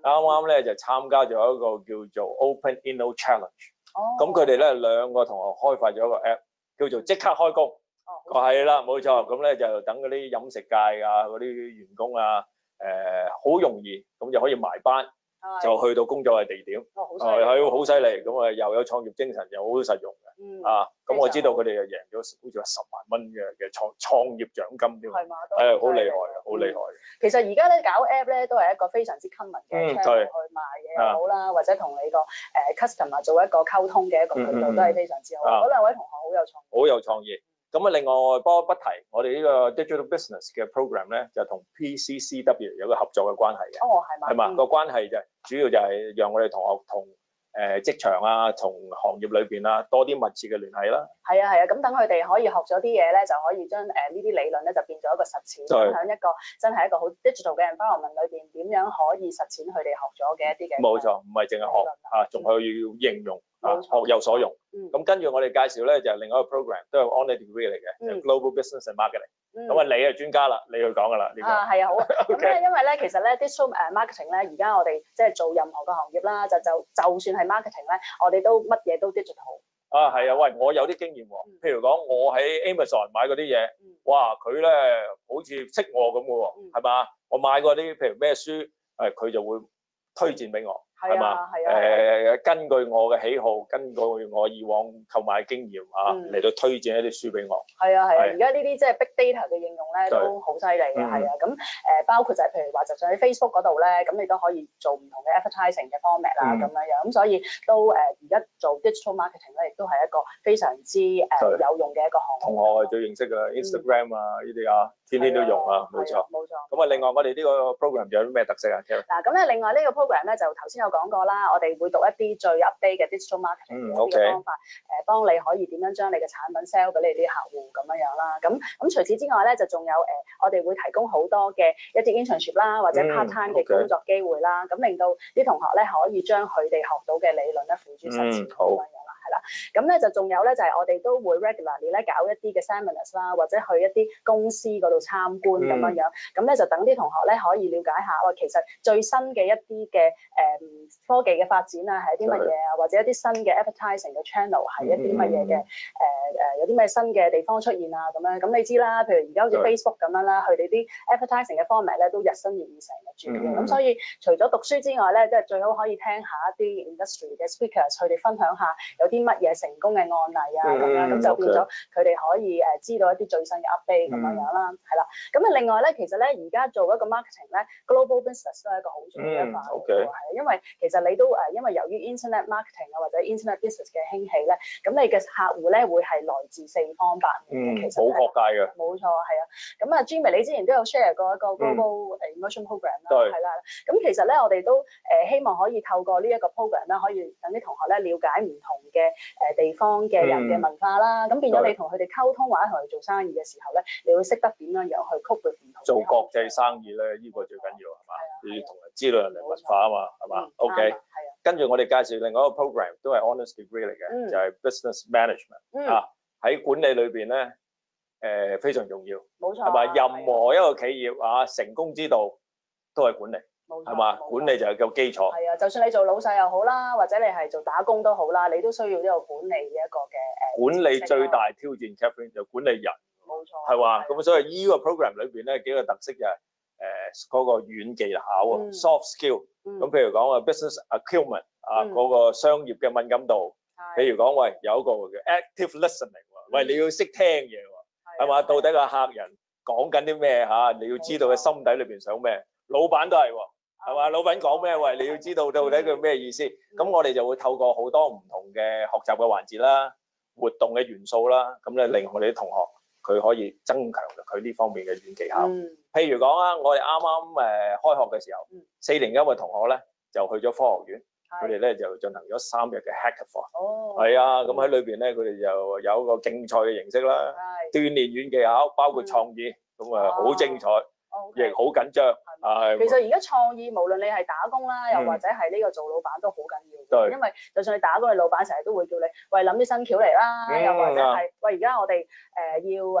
啱啱咧就參加咗一個叫做 Open Inno Challenge。 哦。 咁佢哋咧兩個同學開發咗一個 app，叫做即刻開工。 哦。 係啦，冇錯。咁咧就等嗰啲飲食界啊嗰啲員工啊，誒好容易咁就可以埋班。就去到工作嘅地點，係係好犀利，咁啊又有創業精神，又好實用嘅， 嗯啊，咁我知道佢哋又贏咗好似話十萬蚊嘅嘅創創業獎金添， 係嘛， 係好厲害嘅，好厲害嘅。 其實而家咧搞 app 咧都係一個非常之 common 嘅 channel 去賣嘢又好啦，或者同你個誒 customer 做一個溝通嘅一個渠道都係非常之好。嗰兩位同學好有創意， 好有創意。咁啊，另外不過不提，我哋呢個 digital business 嘅 program 咧，就同 P C C W 有個合作嘅關係嘅。 哦，係嘛？ 係嘛？個關係就係主要就係讓我哋同學同誒職場啊，同行業裏邊啊多啲密切嘅聯繫啦。 係啊係啊，咁等佢哋可以學咗啲嘢咧，就可以將誒呢啲理論咧就變咗一個實踐，分享一個真係一個好 digital 嘅 environment 裏邊點樣可以實踐佢哋學咗嘅一啲嘅。 冇錯，唔係淨係學啊，仲係要應用啊，學有所用。咁跟住我哋介紹咧就係另外一個 program，都係 online degree 嚟嘅，就 Global Business and Marketing。咁啊，你係專家啦，你去講噶啦呢個。 啊，係啊，好啊。咁咧，因為咧，其實咧，digital 誒 marketing 咧，而家我哋即係做任何嘅行業啦，就就就算係 marketing 咧，我哋都乜嘢都 digital。 啊，係啊，喂，我有啲經驗喎。譬如講，我喺 Amazon 買嗰啲嘢，哇，佢咧好似識我咁嘅喎，係嘛？我買過啲譬如咩書，誒，佢就會推薦俾我。係嘛？誒，根據我嘅喜好，根據我以往購買經驗啊，嚟到推薦一啲書俾我。 係啊係啊，而家呢啲即係 big data 嘅應用咧都好犀利嘅，係啊。咁誒包括就係譬如話，就算喺 Facebook 嗰度咧，咁你都可以做唔同嘅 advertising 嘅 format 啦，咁樣樣。咁所以都誒而家做 digital marketing 咧，亦都係一個非常之誒有用嘅一個項目。 同學係最認識嘅 Instagram 啊，呢啲啊，天天都用啊，冇錯。 冇錯。 咁啊，另外我哋呢個 program 仲有啲咩特色啊 Karen？ 嗱，咁咧另外呢個 program 咧就頭先有講過啦，我哋會讀一啲最 update 嘅 digital marketing 嘅一啲嘅方法，誒幫你可以點樣將你嘅產品 sell 俾你啲客戶咁樣樣啦。咁咁除此之外咧，就仲有誒我哋會提供好多嘅一啲 internship 啦，或者 part time 嘅工作機會啦，咁令到啲同學咧可以將佢哋學到嘅理論咧付諸實踐咁樣樣啦，係啦。咁咧就仲有咧就係我哋都會 regularly 咧搞一啲嘅 seminars 啦，或者去一啲公司嗰度參觀咁樣樣，咁咧就等啲同學咧可以了解下，哇，其實最新嘅一啲嘅誒科技嘅發展啊係啲乜嘢啊，或者一啲新嘅 advertising 嘅 channel 係一啲乜嘢嘅誒誒有啲咩新嘅地方出現啊咁樣，咁你知啦，譬如而家好似 Facebook 咁樣啦，佢哋啲 advertising 嘅 format 咧都日新月異成日轉嘅，咁所以除咗讀書之外咧，即係最好可以聽下一啲 industry 嘅 speakers，佢哋分享下有啲乜嘢成功嘅案例啊咁樣，咁就變咗佢哋可以誒知道一啲最新嘅 update 咁樣樣啦，係啦。咁啊另外咧，其實咧而家做一個 marketing 咧 global business 都係一個好重要嘅一環，係因為其實你都誒因為由於 internet marketing 啊或者 internet business 嘅興起咧，咁你嘅客戶咧會係來自四方八面嘅，其實好學界嘅。 冇錯，係啊。咁啊 Jimmy 你之前都有 share 過一個 global immersion program 啦，係啦。咁其實咧我哋都誒希望可以透過呢一個 program 咧，可以等啲同學咧了解唔同嘅誒地方嘅人嘅文化啦，咁變咗你同佢哋溝通或者同佢哋做生意嘅時候咧，你會識得點樣樣去 cope with 唔同。 做國際生意咧，呢個最緊要係嘛？你要同人知道人哋文化啊嘛，係嘛 ？OK。跟住我哋介紹另外一個 program 都係 honors degree 嚟嘅，就係 business management 啊。喺管理裏邊咧，誒非常重要。 冇錯。 係嘛？任何一個企業啊，成功之道都係管理。係嘛？管理就係個基礎。係啊，就算你做老細又好啦，或者你係做打工都好啦，你都需要呢個管理嘅一個嘅誒。 管理最大挑戰 Catherine 就管理人。 冇錯。 係嘛？咁所以依個 program 裏邊咧幾個特色就係誒嗰個軟技巧啊 ，soft skill。咁譬如講啊 business acumen 啊，嗰個商業嘅敏感度。譬如講喂，有一個叫 active listening 喎，喂你要識聽嘢喎，係嘛？到底個客人講緊啲咩嚇？你要知道佢心底裏邊想咩。老闆都係喎。係嘛？老闆講咩？喂，你要知道到底佢咩意思。咁我哋就會透過好多唔同嘅學習嘅環節啦、活動嘅元素啦，咁咧令我哋啲同學佢可以增強佢呢方面嘅軟技巧。嗯、譬如講啊，我哋啱啱誒開學嘅時候，嗯、四年級嘅同學咧就去咗科學院，佢哋咧就進行咗三日嘅 hackathon。哦。係啊，咁喺裏邊咧，佢哋就有一個競賽嘅形式啦，鍛鍊軟技巧，包括創意，咁啊好精彩。亦好緊張，係。 其實而家創意，無論你係打工啦，又或者係呢個做老闆都好緊要。因為就算你打工嘅老闆，成日都會叫你喂諗啲新橋嚟啦，又或者係喂而家我哋誒要誒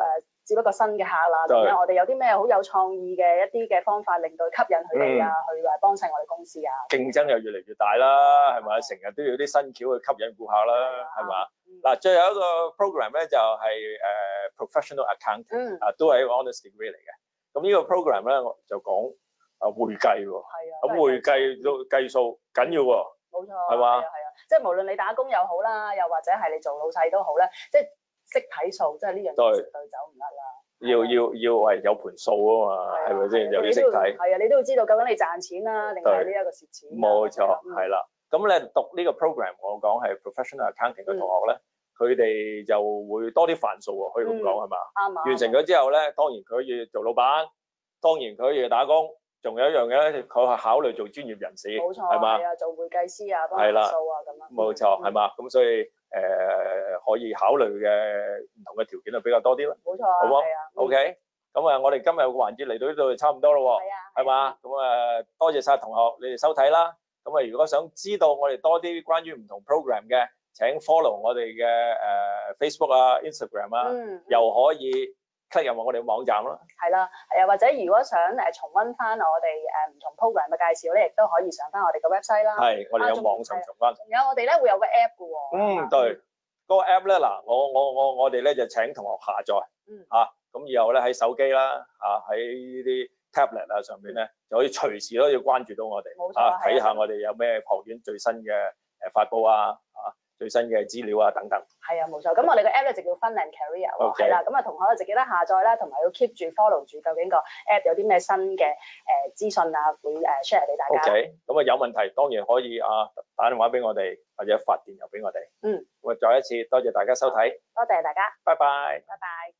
接一個新嘅客啦，咁樣我哋有啲咩好有創意嘅一啲嘅方法，令到吸引佢哋啊，去誒幫襯我哋公司啊。 競爭又越嚟越大啦，係咪？成日都要啲新橋去吸引顧客啦，係嘛？嗱，最後一個 program 咧就係誒 professional accounting，啊都係一個 honors degree 嚟嘅。咁呢個 program 咧我就講啊會計喎，咁會計都計數緊要喎， 冇錯， 係嘛？ 係啊，即係無論你打工又好啦，又或者係你做老細都好咧，即係識睇數，即係呢樣嘢絕對走唔甩啦。 要要要係有盤數啊嘛，係咪先？又要識睇。 係啊，你都要知道究竟你賺錢啦，定係呢一個蝕錢。 冇錯，係啦。咁咧讀呢個 program，我講係 professional accounting 嘅同學咧，佢哋就會多啲範數喎，可以咁講係嘛？ 啱啊。 完成咗之後咧，當然佢可以做老闆，當然佢可以打工，仲有一樣嘢咧，佢係考慮做專業人士， 冇錯， 係嘛？ 係啊，做會計師啊，幫人數啊咁樣。 冇錯，係嘛？咁所以誒可以考慮嘅唔同嘅條件就比較多啲啦。 冇錯啊， 好冇係啊。 ？OK。咁啊，我哋今日個環節嚟到呢度就差唔多咯喎，係嘛？咁啊，多謝晒同學你哋收睇啦。咁啊，如果想知道我哋多啲關於唔同 program 嘅，請 follow 我哋嘅誒 Facebook 啊、Instagram 啊，又可以 click 入我哋網站啦。 係啦，係啊，或者如果想誒重溫翻我哋誒唔同 program 嘅介紹咧，亦都可以上翻我哋嘅 website 啦。 係，我哋有網上重溫。 仲有我哋咧會有個 app 嘅喎。 嗯，對，嗰個 app 咧嗱，我我我我哋咧就請同學下載， 嗯嚇。咁以後咧喺手機啦，嚇喺呢啲 tablet 啊上邊咧，就可以隨時都要關注到我哋，啊睇下我哋有咩學院最新嘅誒發佈啊，啊最新嘅資料啊等等。 係啊，冇錯。咁我哋個 app 咧就叫 Fun and Career 喎， Okay 係啦。咁啊同學咧就記得下載啦，同埋要 keep 住 follow 住究竟個 app 有啲咩新嘅誒資訊啊，會誒 share 俾大家。 OK，咁啊有問題當然可以啊打電話俾我哋，或者發電郵俾我哋。 嗯。 咁啊再一次多謝大家收睇， 多謝大家。 拜拜。 拜拜。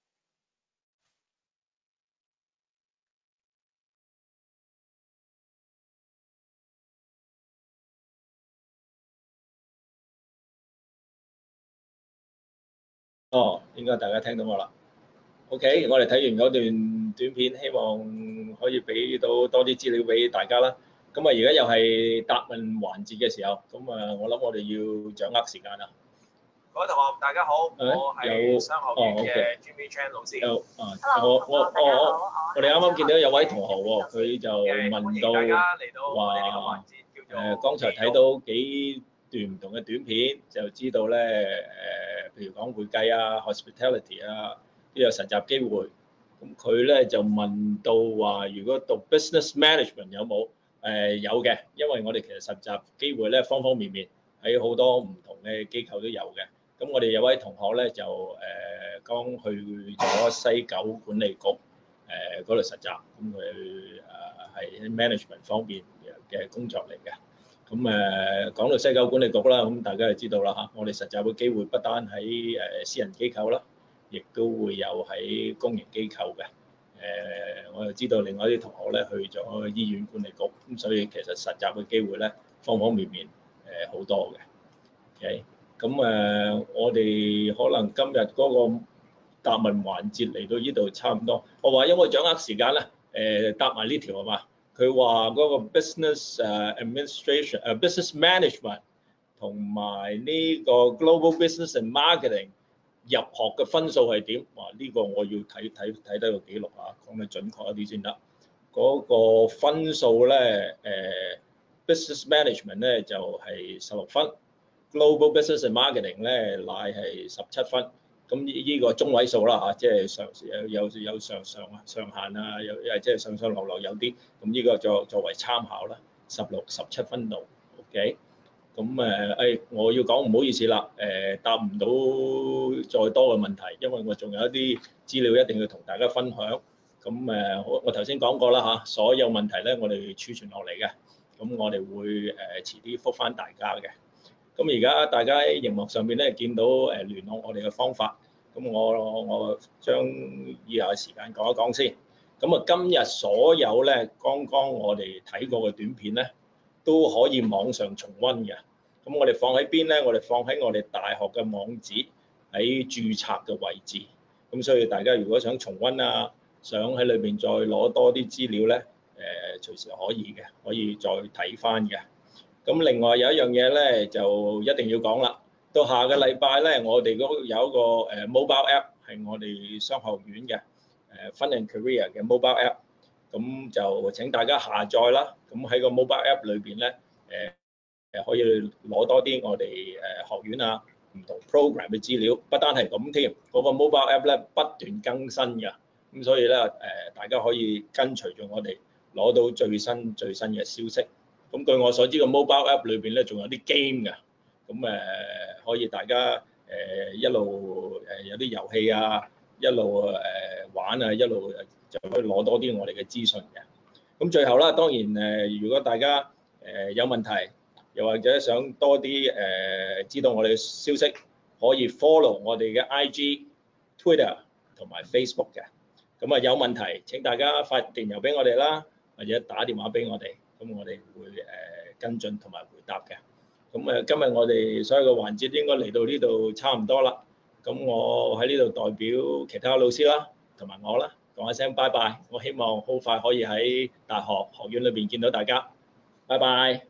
哦，應該大家聽到我啦。OK，我哋睇完嗰段短片，希望可以俾到多啲資料俾大家啦。咁啊，而家又係答問環節嘅時候，咁啊，我諗我哋要掌握時間啦。 各位同學，大家好，我係商學院嘅 Jimmy Chan 老師。 有啊，我我我我我哋啱啱見到有位同學喎，佢就問到話誒，剛才睇到幾段唔同嘅短片，就知道咧誒，譬如講會計啊、hospitality 啊，都有實習機會。咁佢咧就問到話，如果讀 business management 有冇？誒有嘅，因為我哋其實實習機會咧方方面面喺好多唔同嘅機構都有嘅。咁我哋有位同學咧就誒剛去咗西九管理局誒嗰度實習，咁佢誒係 management 方面嘅工作嚟嘅。咁誒講到西九管理局啦，咁大家就知道啦嚇，我哋實習嘅機會不單喺誒私人機構啦，亦都會有喺公營機構嘅。誒，我又知道另外啲同學咧去咗醫院管理局，咁所以其實實習嘅機會咧方方面面誒好多嘅。OK，咁誒我哋可能今日嗰個答問環節嚟到呢度差唔多。我話因為掌握時間咧，誒答埋呢條係嘛？佢話嗰個 business 誒 administration 誒 business management 同埋呢個 global business and marketing。入學嘅分數係點？哇！呢個我要睇睇睇得個記錄啊，講得準確一啲先得。嗰個分數咧，誒 business management 咧就係十六分 ，global business and marketing 咧乃係十七分。咁呢呢個中位數啦嚇，即係上有有有上上上限啊，有誒即係上上落落有啲。咁呢個作作為參考啦，十六十七分度 ，OK。咁誒誒，我要講唔好意思啦，誒答唔到再多嘅問題，因為我仲有一啲資料一定要同大家分享。咁誒，我我頭先講過啦嚇，所有問題咧我哋儲存落嚟嘅，咁我哋會誒遲啲覆返大家嘅。咁而家大家喺熒幕上面咧見到誒聯絡我哋嘅方法，咁我我將以下嘅時間講一講先。咁啊，今日所有咧剛剛我哋睇過嘅短片咧，都可以網上重溫嘅。咁我哋放喺邊咧？我哋放喺我哋大學嘅網址喺註冊嘅位置。咁所以大家如果想重溫啊，想喺裏邊再攞多啲資料咧，誒、呃、隨時可以嘅，可以再睇翻嘅。咁另外有一樣嘢咧，就一定要講啦。到下個禮拜咧，我哋嗰有一個誒 mobile app 係我哋商學院嘅誒 Fun and Career 嘅 mobile app，咁就請大家下載啦。咁喺個 mobile app 裏邊咧，誒誒可以攞多啲我哋誒學院啊唔同 program 嘅資料。不單係咁添，嗰個 mobile app 咧不斷更新嘅，咁所以咧誒大家可以跟隨住我哋攞到最新最新嘅消息。咁據我所知個 mobile app 裏邊咧仲有啲 game 㗎，咁誒可以大家誒一路誒有啲遊戲啊，一路誒玩啊，一路就可以攞多啲我哋嘅資訊嘅。咁最後啦，當然誒，如果大家誒有問題，又或者想多啲誒知道我哋嘅消息，可以 follow 我哋嘅 I G、Twitter 同埋 Facebook 嘅。咁啊有問題請大家發電郵俾我哋啦，或者打電話俾我哋，咁我哋會誒跟進同埋回答嘅。咁誒今日我哋所有嘅環節應該嚟到呢度差唔多啦。咁我喺呢度代表其他老師啦，同埋我啦，講一聲拜拜。我希望好快可以喺大學學院裏邊見到大家。拜拜。